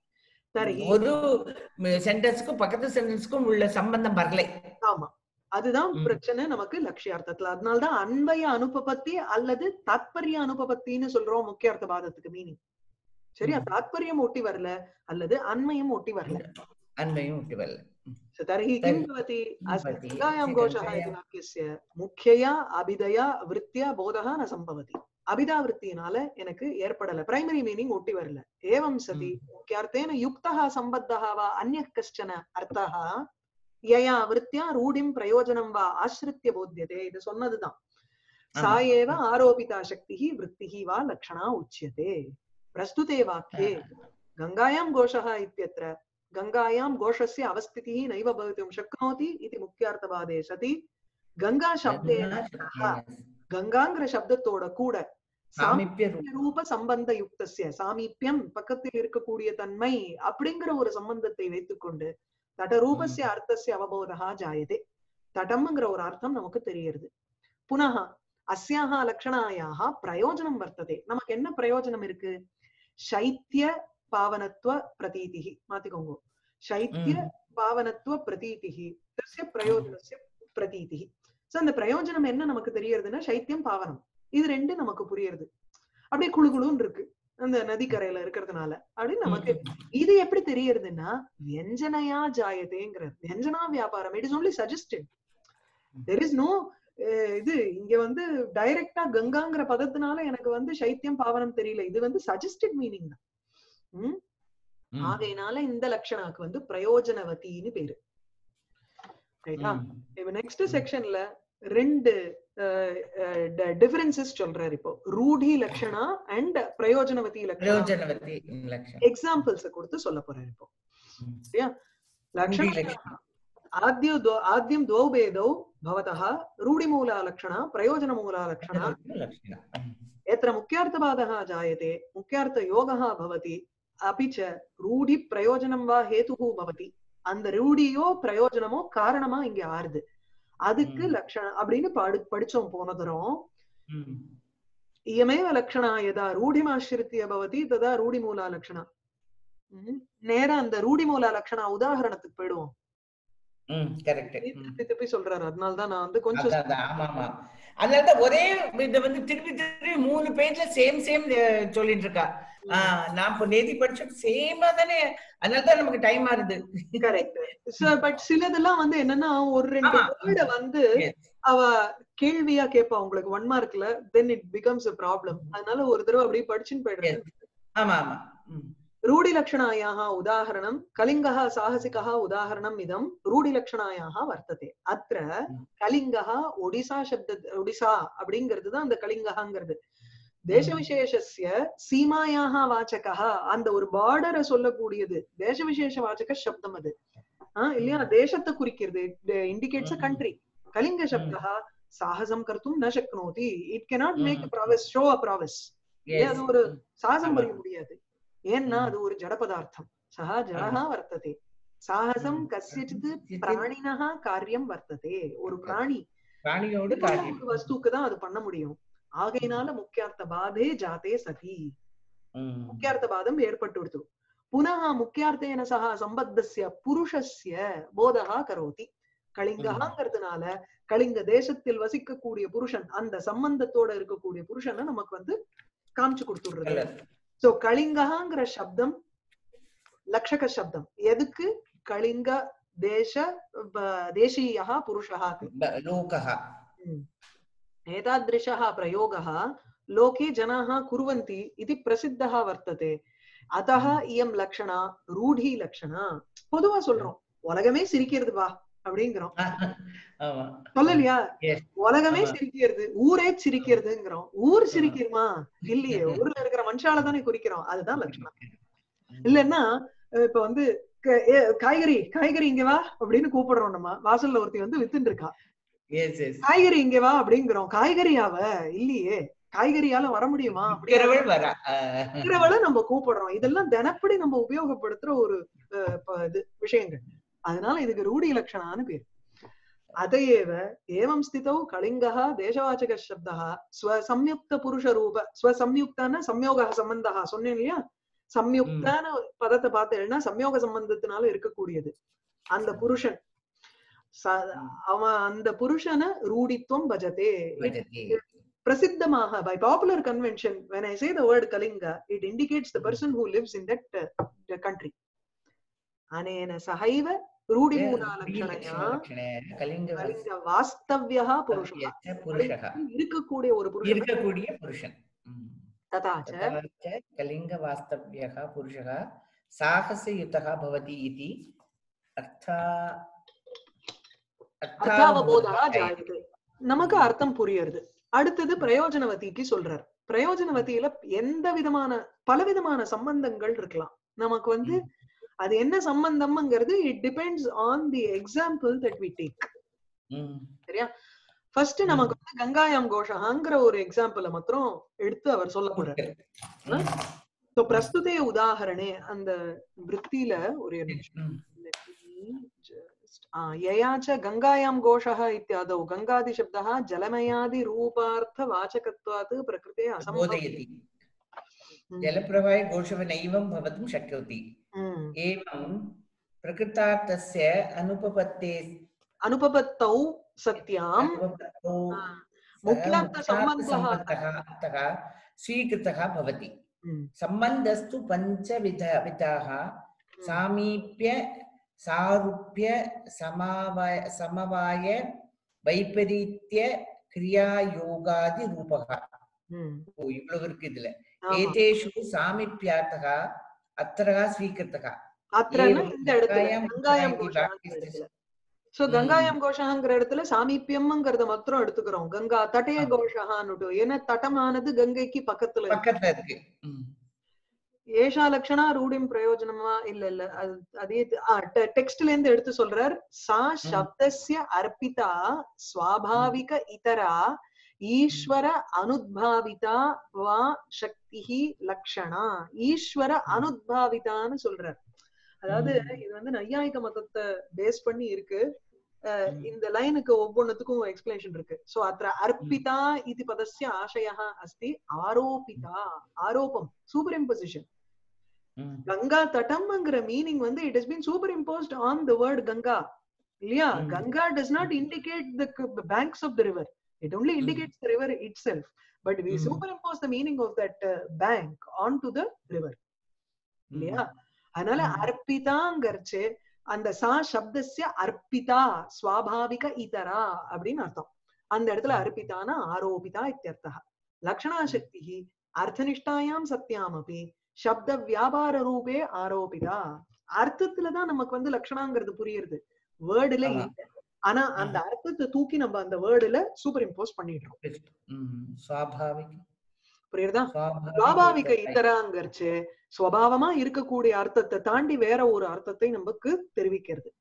ஒரு சென்டென்ஸ்க்கும் பக்கத்து சென்டென்ஸ்க்கும் உள்ள சம்பந்தம் வரலை. ஆமா, அதுதான் பிரச்சனை நமக்கு லட்சியார்த்தத்துல. அதனாலதான் அன்வய அனுபபத்தி அல்லது தாத்பரிய அனுபபத்தின்னு சொல்றோம் முக்கியார்த்த பாதத்துக்கு மீனிங். சரியா? தாத்பரியம் ஒட்டி வரல அல்லது அன்மயம் ஒட்டி வரல, அன்மயம் ஒட்டி வரல. தர்ஹி கிம் பவதி அஸ்மின் கோஷஹ இதி வாக்யஸ்ய முக்கியா அபிதயா விருத்தியா போதஹ ந சம்பவதி. அபிதா விருத்தியினால எனக்கு ஏற்படல, பிரைமரி மீனிங் ஒட்டி வரல. ஏவம் சதி முக்கியார்த்தேன யுக்தஹ சம்பத்தஹ வா அன்ய கஷ்டன அர்த்தஹ யயா விருத்தியா ரூடிம் பிரயோஜனம் வா ஆஸ்ரித்ய போத்யதே. இது சொன்னதுதான். சா ஏவ ஆரோபிதா சக்திஹி விருத்திஹி வா லக்ஷணா உச்யதே. பிரஸ்துதே வாக்யே கங்காயாம் கோஷஹ இத்யத்ர கங்காயாம் கோஷஸ்ய அவஸ்திதிஹி நைவ பவித்தும் சக்னோதி இதி முக்கியார்த்தவாதே சதி கங்கா சப்தேன கங்காங்கிற சப்தத்தோட கூட சாமீப்ய ரூப சம்பந்த யுக்தஸ்ய சாமீப்யம் பக்கத்தில் இருக்கக்கூடிய தன்மை அப்படிங்கிற ஒரு சம்பந்தத்தை வைத்துக்கொண்டு தட ரூபஸ்ய அர்த்தஸ்ய அவபோதா ஜாயதே. தடம்ங்கிற ஒரு அர்த்தம் நமக்கு தெரியுது. புனः அஸ்யாஹ லக்ஷணாயாஹ பிரயோஜனம் வர்த்ததே. நமக்கு என்ன பிரயோஜனம் இருக்கு? சைத்ய பாவனத்துவ பிரதீதிஹி. மாத்திக்கோங்க. சைத்ய பாவனத்துவ பிரதீதிஹி தஸ்ய பிரயோஜனஸ்ய பிரதீதிஹி. சோ அந்த பிரயோஜனம் என்ன நமக்கு தெரியறதுன்னா சைத்தியம் பாவனம் இது ரெண்டு நமக்கு புரியுது. அப்படியே குழு குழுன்னு இருக்கு அந்த நதிக்கரையில இருக்கிறதுனால அப்படின்னு நமக்கு இது எப்படி தெரியறதுன்னா வியஞ்சனையா ஜாயதேங்கிற வியஞ்சனா வியாபாரம். It is only suggested. There is no இது இங்க வந்து டைரக்டா கங்காங்கிற பதத்தினால எனக்கு வந்து சைத்தியம் பாவனம் தெரியல. இது வந்து சஜஸ்டட் மீனிங் தான். உம் ஆகையினால இந்த லட்சணாக்கு வந்து பிரயோஜனவதின்னு பேரு. ரைட்டா? இப்ப நெக்ஸ்ட் செக்ஷன்ல ரெண்டு டிஃபரன்சஸ் சொல்றாரு. இப்போ ரூடி லட்சணா அண்ட் பிரயோஜனவதி லட்சணா எக்ஸாம்பிள்ஸ் கொடுத்து சொல்ல போறாரு இப்போ. சரியா? லட்சணா ஆத்யோ ஆத்யம் द्वौ भेदौ भवतः रूढिमूला लक्षणा प्रयोजनमूला लक्षणा यत्र मुख्यार्थवादः जायते मुख्यार्थयोगः भवति अपि च रूढि प्रयोजनं वा हेतुः भवति. அந்த ரூடியோ பிரயோஜனமோ காரணமா இங்க ஆறுது. அதுக்கு லட்சணம் அப்படின்னு படி படிச்சோம் போன தரம். இயமேவ லட்சணா யதா ரூಢிமாஸ்ரித்ய பவதி ததா ரூಢிமூலா லட்சணா. நேரா அந்த ரூಢிமூலா லட்சணா உதாரணத்துக்கு போயிடுவோம். திருப்பி திருப்பி சொல்றாரு. அதனாலதான் நான் வந்து கொஞ்சம் அதனாலதான் ஒரே இத வந்து திருப்பி திருப்பி மூணு பேஜ்ல சேம் சேம் சொல்லிட்டு இருக்கா. நான் இப்போ நேதி படிச்ச சேமா தானே, அதனாலதான் நமக்கு டைம் ஆகுது. கரெக்ட். பட் சிலதெல்லாம் வந்து என்னன்னா ஒரு ரெண்டு வேர்ட வந்து அவ கேள்வியா கேட்பா உங்களுக்கு ஒன் மார்க்ல, then it becomes a problem. அதனால ஒரு தடவை அப்படியே படிச்சுன்னு போயிடுறது. ஆமா ஆமா. रूढिलक्षणायाः उदाहरणं कलिङ्गः साहसिकः उदाहरणम् इदं रूढिलक्षणायाः वर्तते. अत्र कलिङ्गः ओडिसा शब्द ओडिसा அப்படிங்கிறது தான் அந்த கலிங்கஹங்கிறது. தேசவிசேஷஸ்ய சீமாயாः வாச்சகः அந்த ஒரு பார்டரை சொல்லக்கூடியது தேசவிசேஷ வாச்சக சப்தம் அது. இல்லையா? தேசத்தை குறிக்கிறது. Indicates a country. कलिङ्ग शब्दः साहसं कर्तुं न शक्नोति. it cannot make a promise, show a promise. அது ஒரு சாகசம் புரிய முடியாது. ஏன்னா அது ஒரு ஜட பதார்த்தம். சஹா ஜடஹா வர்த்ததே. சாகசம் கஸ்யசித் பிராணினஹ காரியம் வர்த்ததே. ஒரு பிராணி பிராணியோட காரியம் ஒரு வஸ்துக்கு தான் அது பண்ண முடியும். ஆகையினால முக்கியார்த்த பாதே ஜாதே சதி. முக்கியார்த்த பாதம் ஏற்பட்டுடுது. புனः முக்கியார்த்தேன சஹ சம்பத்தஸ்ய புருஷஸ்ய போதஹ கரோதி. கலிங்கஹங்கிறதுனால கலிங்க தேசத்தில் வசிக்கக்கூடிய புருஷன் அந்த சம்பந்தத்தோட இருக்கக்கூடிய புருஷனை நமக்கு வந்து காமிச்சு கொடுத்துடுறது. சோ கலிங்கஹங்கிற சப்தம் லக்ஷக சப்தம். எதுக்கு? கலிங்க தேச தேசீயः புருஷः லோகः. एतादृशः प्रयोगः लोके जनाः कुर्वन्ति इति प्रसिद्धः वर्तते. अतः इयं लक्षणा रूढी लक्षणा. பொதுவா சொல்றோம் உலகமே சிரிக்கிறது வா அப்படிங்கிறோம். சொல்லலையா? உலகமே சிரிக்கிறது, ஊரே சிரிக்கிறதுங்கிறோம். ஊர் சிரிக்கிறமா? இல்லையே, ஊர்ல இருக்கிற மனுஷால தானே குறிக்கிறோம். அதுதான் லட்சணம். இல்லன்னா இப்ப வந்து காய்கறி காய்கறி இங்க வா அப்படின்னு கூப்பிடுறோம். நம்ம வாசல்ல ஒருத்தி வந்து வித்துட்டு இருக்கா, காய்கறி இங்க வா அப்படிங்கிறோம். காய்கறியாவ? இல்லையே, காய்கறியால வர முடியுமா? அப்படிங்கிறவள நம்ம கூப்பிடுறோம். இதெல்லாம் தினப்படி நம்ம உபயோகப்படுத்துற ஒரு இது விஷயங்கள். அதனால இதுக்கு ரூಢி லட்சணான்னு பேரு. அதையேவ ஏவம் ஸ்திதௌ கலிங்கஹ தேசவாச்சக சப்தஹ ஸ்வசம்யுக்த புருஷ ரூப ஸ்வசம்யுக்தான சம்யோக சம்பந்தஹ சொன்னேன் இல்லையா? சம்யுக்தான பதத்தை பார்த்தேன்னா சம்யோக சம்பந்தத்தினால இருக்கக்கூடியது அந்த புருஷன். அவன் அந்த புருஷனை ரூடித்துவம் பஜதே பிரசித்தமாக by popular convention. When I say the word kalinga, it indicates the person who lives in that uh, country. anena sahaiva रूढिमूला लक्षणया Kalinga वास्तव्यः पुरुषः இருக்கக்கூடிய ஒரு புருஷன் இருக்கக்கூடிய புருஷன். तथा च कलिंग वास्तव्यः पुरुषः साहसयुतः भवति इति अर्था அர்த்தாவபோதः ஜாயते. நமக்கு அர்த்தம் புரியுது. அடுத்தது பிரயோஜனவதிக்கு சொல்றார். பிரயோஜனவதியில எந்த விதமான பலவிதமான சம்பந்தங்கள் இருக்கலாம். நமக்கு வந்து அது என்ன சம்பந்தம்ங்கிறது it depends on the example that we take. சரியா? ஃபர்ஸ்ட் நமக்கு வந்து கங்காயாம் கோஷஹாங்கிற ஒரு எக்ஸாம்பிள மாத்திரம் எடுத்து அவர் சொல்ல போறார். சோ பிரஸ்துதே உதாஹரணே அந்த விருத்தியில ஒரு நிமிஷம் ययाच गंगायां घोषः इत्यादौ गंगादि शब्दः जलमयादि रूपार्थ वाचकत्वात् प्रकृते असंभवति जलप्रवाहे घोषवनैवं भवितुं शक्नोति एवं प्रकृतार्थस्य अनुपपत्ते अनुपपत्तौ सत्यां मुख्यार्थ सम्बन्धः अतः स्वीकृतः भवति सम्बन्धस्तु पञ्चविध विधाः सामीप्य सारूप्य समवाय समवाय वैपरीत्य क्रियायोगादि रूपः ओ इவ்வளவு இருக்கு இதுல ஏதேஷு சாமிப்யார்த்தः அத்ரஹ ஸ்வீகிருத்தः அத்ரனா இந்த இடத்துல கங்காயம் கோஷம் சோ கங்காயம் கோஷம்ங்கற இடத்துல சாமீப்யம்ங்கறத மாத்திரம் எடுத்துக்கறோம் கங்கா தடய கோஷஹானுட்டு ஏன்னா தடமானது கங்கைக்கு பக்கத்துல பக்கத்துல இருக்கு ஏஷா லட்சணா ரூடிம் பிரயோஜனமா இல்ல இல்ல அதே டெக்ஸ்ட்ல இருந்து எடுத்து சொல்றார் சா சப்தஸ்ய அர்ப்பிதா ஸ்வாபாவிக இதரா ஈஸ்வர அனுத்பாவிதா வா சக்திஹி லக்ஷணா ஈஸ்வர அனுத்பாவிதான்னு சொல்றார். அதாவது இது வந்து நையாயிக மதத்தை பேஸ் பண்ணி இருக்கு. இந்த லைனுக்கு ஒவ்வொன்னுத்துக்கும் எக்ஸ்பிளனேஷன் இருக்கு. சோ அത്ര அர்ப்பிதா இது பதஸ்ய ஆசயः अस्ति ஆரோபிதா ஆரோபம் சூப்பர் இம்போசிஷன். கங்கா தட்டம்ங்கற மீனிங் வந்து it has been superimposed on the word Ganga. இல்லையா? Ganga does not indicate the banks of the river. It only indicates the river itself. But we superimpose the meaning of that uh, bank onto the river. இல்லையா? அதனால அர்ப்பிதாங்கறச்சே அந்த சா சப்தஸ்ய அர்ப்பிதா ஸ்வாபாவிக இதரா அப்படின்னு அர்த்தம். அந்த இடத்துல அர்ப்பிதானா ஆரோபிதா இत्यर्थः. லக்ஷணா சக்திஹி அர்த்தனிஷ்டாயாம் சத்யாமபி சப்த வியாபார ரூபே ஆரோபிதா. அர்த்தத்துலதான் நமக்கு வந்து லட்சணாங்கிறது புரியுது, வேர்டுல இல்ல. ஆனா அந்த அர்த்தத்தை தூக்கி நம்ம அந்த வேர்டுல சூப்பர் இம்போஸ் பண்ணிடுறோம். புரியுதா? சுவாபாவிக இதராங்கர்ச்சு சுவாவமா இருக்கக்கூடிய அர்த்தத்தை தாண்டி வேற ஒரு அர்த்தத்தை நமக்கு தெரிவிக்கிறது.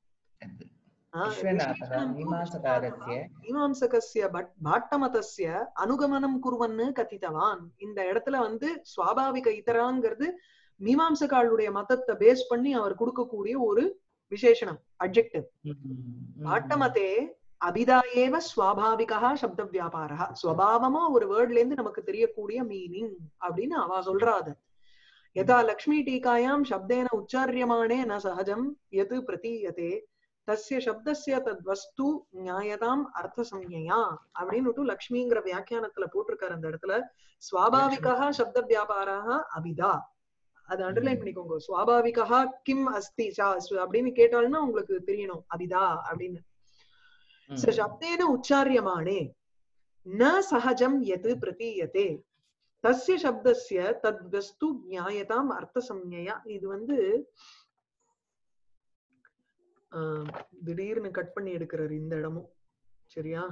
மீமாம்சகஸ்ய பாட்டமதஸ்ய அனுகமனம் குர்வன்னு கதித்தவான். இந்த இடத்துல வந்து சுவாபாவிக இதராங்கிறது மீமாம்சகாளுடைய மதத்தை பேஸ் பண்ணி அவர் கொடுக்கக்கூடிய ஒரு விசேஷணம், அட்ஜெக்டிவ். பாட்டமதே அபிதாயேவ ஸ்வாபாவிகா சப்த வியாபாரா. ஸ்வபாவமா ஒரு வேர்ட்ல இருந்து நமக்கு தெரியக்கூடிய மீனிங் அப்படின்னு அவ சொல்றாது. யதா லக்ஷ்மி டீகாயாம் சப்தேன உச்சாரியமானே ந சஹஜம் யத் பிரதீயதே தஸ்ய சப்தஸ்ய தத் வஸ்து ஞாயதாம் அர்த்த சம்ஞயா அப்படின்னு லக்ஷ்மிங்கிற வியாக்கியானத்துல போட்டிருக்காரு. அந்த இடத்துல ஸ்வாபாவிகா சப்த வியாபாராக அபிதா, அது அண்டர்லைன் பண்ணிக்கோங்க. ஸ்வாபாவிகா கிம் அஸ்தி அப்படின்னு கேட்டாலும்னா உங்களுக்கு தெரியணும் அபிதா அப்படின்னு. சப்தேன உச்சாரியமானே ந சஹஜம் யத் பிரதீயதே தஸ்ய சப்தஸ்ய தத் வஸ்து ஞாயதாம் அர்த்த சம்ஞயா. இது வந்து ஆஹ் திடீர்னு கட் பண்ணி எடுக்கிறாரு இந்த இடமும். சரியா?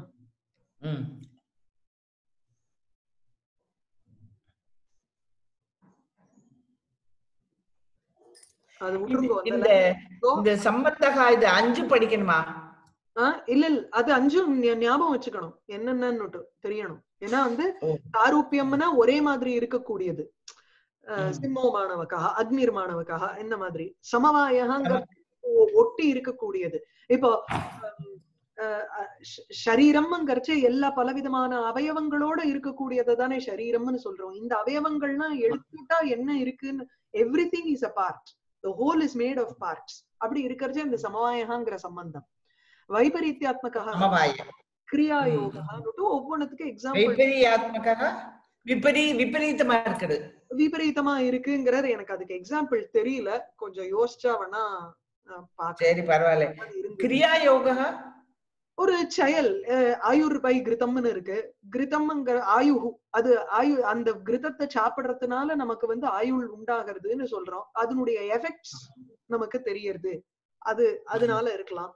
அது இந்த சம்பந்தகா இது அஞ்சு படிக்கணுமா? ஆஹ் இல்ல இல்ல அது அஞ்சும் ஞாபகம் வச்சுக்கணும், என்னென்னு தெரியணும். ஏன்னா வந்து சாரூபியம்னா ஒரே மாதிரி இருக்கக்கூடியது. சிம்மோ மாணவக்காக அக்னிர் மாணவக்காக இந்த மாதிரி சமவாயங்க ஒட்டி இருக்கக்கூடியது. இப்போ ஷரீரம்ங்கிறச்சு எல்லா பலவிதமான அவயவங்களோட இருக்கக்கூடியதை தானே ஷரீரம்னு சொல்றோம். இந்த அவயவங்கள்னா எடுத்துட்டா என்ன இருக்குன்னு everything is a part, the whole is made of parts. அப்படி இருக்கிறச்சே இந்த சமவாயங்கிற சம்பந்தம். வைபரீத்யாத்மகா கிரியா யோகான்னு ஒவ்வொன்னுக்கு எக்ஸாம்பிள். விபரீ விபரீதமா இருக்குது, விபரீதமா இருக்குங்கிறது எனக்கு அதுக்கு எக்ஸாம்பிள் தெரியல, கொஞ்சம் யோசிச்சா வேணா பாக்க. சரி பரவாயில்ல. கிரியா யோகா ஒரு செயல். ஆயுர் பை கிருத்தம்னு இருக்கு. கிருத்தம்ங்கிற ஆயு, அது ஆயு, அந்த கிருத்தத்தை சாப்பிடுறதுனால நமக்கு வந்து ஆயுள் உண்டாகிறதுன்னு சொல்றோம். அதனுடைய எஃபெக்ட்ஸ் நமக்கு தெரியறது, அது அதனால இருக்கலாம்.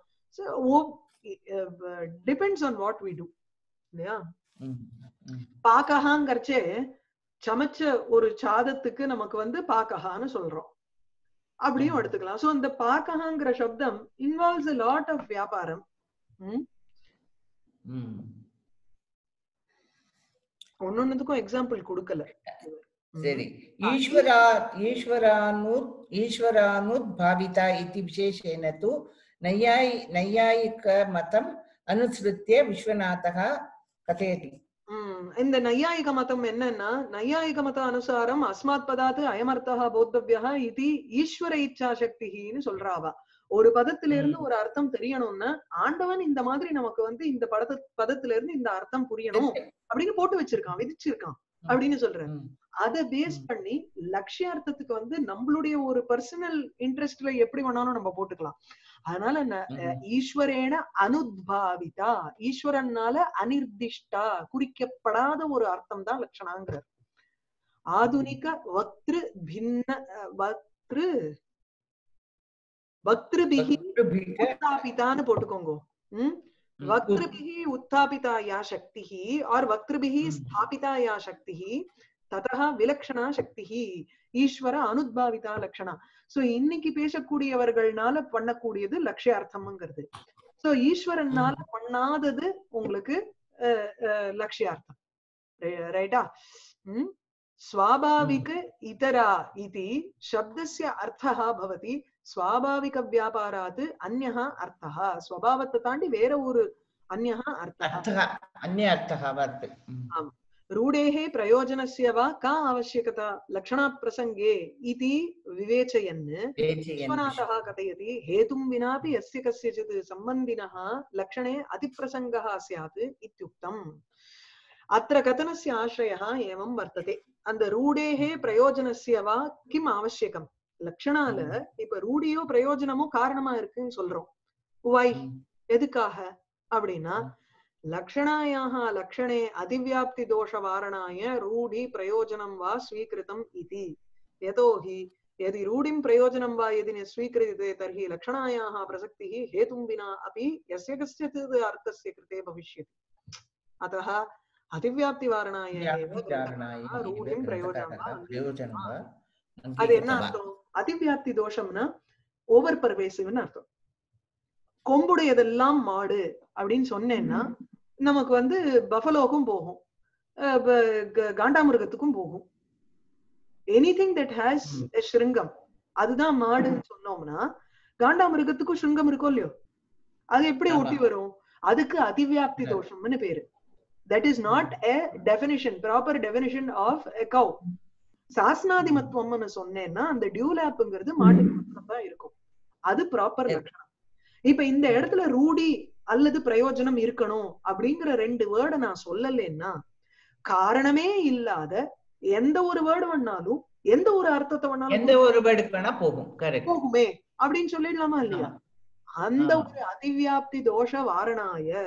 Depends on what we do. இல்லையா? பாக்கஹாங்கறச்சே சமைச்ச ஒரு சாதத்துக்கு நமக்கு வந்து பாக்கஹான்னு சொல்றோம், அப்படியும் எடுத்துக்கலாம். சோ இந்த பாக்கஹாங்கிற சப்தம் இன்வால்வ்ஸ் a lot of வியாபாரம். ஒன்னொன்னுக்கும் எக்ஸாம்பிள் கொடுக்கல. சரி. ஈஸ்வரா ஈஸ்வரானுத் ஈஸ்வரானுத் பாவிதா இதி விசேஷேன து நையாயி நையாயிக மதம் அனுசೃತ್ಯ விஸ்வநாதः கதயதி. இந்த நையாயிக மதம் என்னன்னா, நையாயிக மத அனுசாரம் அஸ்மாத் பதாத்து அயமர்த்தः போத்தவ்யः இது ஈஸ்வர இச்சா சக்தின்னு சொல்றாவா. ஒரு பதத்துல இருந்து ஒரு அர்த்தம் தெரியணும்னா ஆண்டவன் இந்த மாதிரி நமக்கு வந்து இந்த படத்து பதத்துல இருந்து இந்த அர்த்தம் புரியணும் அப்படின்னு போட்டு வச்சிருக்கான், விதிச்சிருக்கான் அப்படின்னு சொல்றேன். அதை பேஸ் பண்ணி லட்சியார்த்தத்துக்கு வந்து நம்மளுடைய ஒரு பர்சனல் இன்ட்ரெஸ்ட்ல எப்படி வேணாலும் நம்ம போட்டுக்கலாம். அதனால ஈஸ்வரேன அனுத்பாவிதா, ஈஸ்வரனால அனிர்திஷ்டா குறிக்கப்படாத ஒரு அர்த்தம் தான் லட்சணாங்கிறார். ஆதுனிக வக்திரு பின்ன வக்திரு வக்திருபிஹி உத்தாபிதான்னு போட்டுக்கோங்க. உம் வக்திருபிஹி உத்தாபிதா யா சக்திஹி ஆர் வக்திருபிஹி ஸ்தாபிதா யா சக்திஹி ததா விலக்ஷணா சக்திஹி ஈஸ்வர அனுத்பாவிதா லட்சணா. சோ இன்னைக்கு பேசக்கூடியவர்கள்னால பண்ணக்கூடியது லட்சியார்த்தம்ங்கிறது. சோ ஈஸ்வரனால பண்ணாதது உங்களுக்கு லட்சியார்த்தம், ரைட்டா? உம் स्वाभाविक इतरा इति शब्दस्य अर्थः भवति स्वाभाविक व्यापारात् अन्यः अर्थः. स्वभावத்தை தாண்டி வேற ஒரு अन्यः अर्थः अन्य अर्थः वर्तते. आम्. रूढेः प्रयोजनस्य वा का आवश्यकता लक्षणा प्रसंगे इति विवेचयन् विश्वनाथः कथयति हेतुं विनापि यस्य कस्यचित् सम्बन्धिनः लक्षणे अतिप्रसङ्गः स्यात् इत्युक्तम्. अत्र कथनस्य आश्रयः एवं वर्तते. அந்த ரூடேஹே பிரயோஜனஸ்யவா கிம் அவசியகம். லட்சணால இப்ப ரூடியோ பிரயோஜனமோ காரணமா இருக்குன்னு சொல்றோம். வை எதுக்காக அப்படின்னா லக்ஷணாயாக லக்ஷணே அதிவியாப்தி தோஷ வாரணாய ரூடி பிரயோஜனம் வா ஸ்வீகிருதம் இதி. யதோஹி यदि रूढिं प्रयोजनं वा यदि न स्वीक्रियते तर्हि लक्षणायाः प्रसक्तिः हेतुं विना अपि यस्य कस्यचित् अर्थस्य कृते भविष्यति. अतः அதிவியாப்தி வாரணாய ரூಢிம் பிரயோஜனம். அது என்ன அர்த்தம்? அதிவியாப்தி தோஷம்னா ஓவர் பர்வேசிவ்னு அர்த்தம். கொம்புடையதெல்லாம் மாடு அப்படின்னு சொன்னேன்னா நமக்கு வந்து பஃபலோக்கும் போகும், காண்டாமிருகத்துக்கும் போகும். எனிதிங் தட் ஹாஸ் எ ஸ்ருங்கம் அதுதான் மாடுன்னு சொன்னோம்னா காண்டாமிருகத்துக்கும் ஸ்ருங்கம் இருக்கும் இல்லையோ, அது எப்படி ஒட்டி வரும்? அதுக்கு அதிவியாப்தி தோஷம்னு பேரு. That is not a definition, proper definition of a cow. சாஸ்னாதிமத்துவம்னு சொன்னேன்னா அந்த டியூலாப்ங்கிறது மாட்டுக்கு மட்டும் தான் இருக்கும், அது ப்ராப்பர் லட்சணம். இப்ப இந்த இடத்துல ரூடி அல்லது பிரயோஜனம் இருக்கணும் அப்படிங்கிற ரெண்டு வேர்டை நான் சொல்லலைன்னா காரணமே இல்லாத எந்த ஒரு வேர்டு வேணாலும் எந்த ஒரு அர்த்தத்தை வேணாலும் எந்த ஒரு வேர்டுக்கு வேணா போகும், போகுமே அப்படின்னு சொல்லிடலாமா இல்லையா? அந்த ஒரு அதிவியாப்தி தோஷ வாரணாய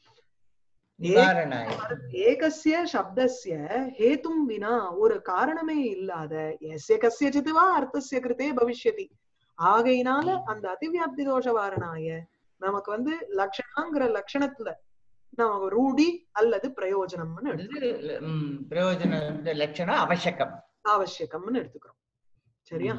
ஏகஸ்ய சப்தஸ்ய ஹேதும் வினா ஒரு காரணமே இல்லாத எஸ்ய கஸ்யசித் வா அர்த்தஸ்ய கிருதே பவிஷ்யதி. ஆகையினால அந்த அதிவியாப்தி தோஷ வாரணாய நமக்கு வந்து லட்சணாங்கிற லட்சணத்துல நமக்கு ரூடி அல்லது பிரயோஜனம்னு பிரயோஜன லட்சணம் அவசியம் அவசியம்னு எடுத்துக்கிறோம். சரியா?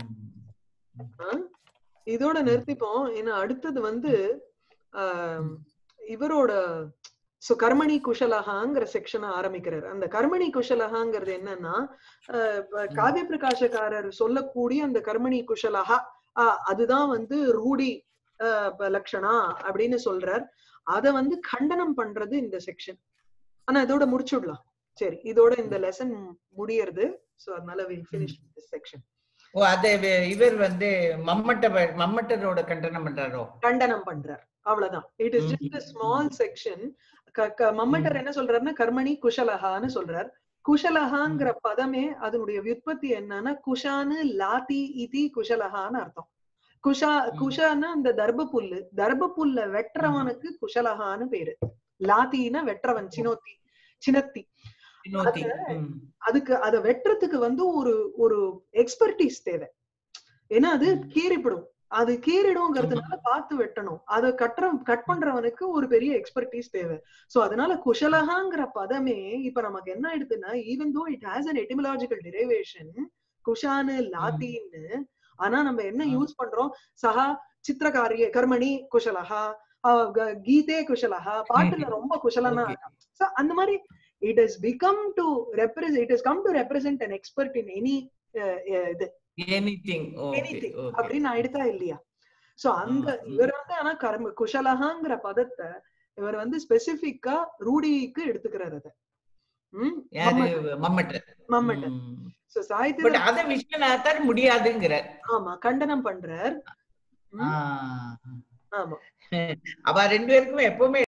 இதோட நிறுத்திப்போம். ஏன்னா அடுத்தது வந்து ஆஹ் இவரோட சோ கர்மணி குஷலகாங்கிற செக்ஷனை ஆரம்பிக்கிறார். அந்த கர்மணி குஷலகாங்கிறது என்னன்னா காவிய பிரகாசக்காரர் சொல்லக்கூடிய அந்த கர்மணி குஷலகா அதுதான் வந்து ரூடி லட்சணா அப்படின்னு சொல்றார். அத வந்து கண்டனம் பண்றது இந்த செக்ஷன். ஆனா இதோட முடிச்சுடலாம். சரி, இதோட இந்த லெசன் முடியறது. சோ அதனால we'll finish this section. ஓ அத இவர் வந்து மம்மட்ட மம்மட்டரோட கண்டனம் பண்றாரோ? கண்டனம் பண்றார், அவ்வளவுதான். It is just a small section. மம்மட்டர் என்ன சொல்றாருன்னா கர்மணி குஷலகான்னு சொல்றார். குஷலகாங்கிற பதமே அதனுடைய வியுற்பத்தி என்னன்னா குஷானு லாத்தி இதி குஷலகான்னு அர்த்தம். குஷா குஷான்னா அந்த தர்ப புல்லு, தர்ப புல்ல வெட்டுறவனுக்கு குஷலகான்னு பேரு. லாத்தின்னா வெட்டுறவன், சினோத்தி சினத்தி. அதுக்கு அத வெட்டுறதுக்கு வந்து ஒரு ஒரு எக்ஸ்பர்டீஸ் தேவை. ஏன்னா அது கீறிப்படும், அது கீறிடும்ங்கிறதுனால பார்த்து வெட்டணும். அதை கட்டுற கட் பண்றவனுக்கு ஒரு பெரிய எக்ஸ்பர்டீஸ் தேவை. சோ அதனால குஷலகாங்கிற பதமே இப்ப நமக்கு என்ன ஆயிடுதுன்னா even though it has an etymological derivation குஷானு லாத்தின்னு, ஆனா நம்ம என்ன யூஸ் பண்றோம்? சஹா சித்திரகாரிய கர்மணி குஷலகா, கீதே குஷலகா, பாட்டுல ரொம்ப குஷலனா இருக்கா. அந்த மாதிரி it has become to represent, it has come to represent an expert in any uh, uh, இது எனிதிங். Okay anything okay. அப்படின்னு ஆயிடுதா இல்லையா? சோ அந்த இவர் வந்து ஆனா கர்ம குஷலஹாங்கிற பதத்தை இவர் வந்து ஸ்பெசிபிக்கா ரூடிக்கு எடுத்துக்கிறார். அத ம் யாரு? மம்மட்ட. மம்மட்ட. சோ சாகித்ய பட் அத விஸ்வநாதர் முடியாதுங்கறார். ஆமா, கண்டனம் பண்றார். ஆ ஆமா, அவ ரெண்டு பேருக்கும் எப்பவுமே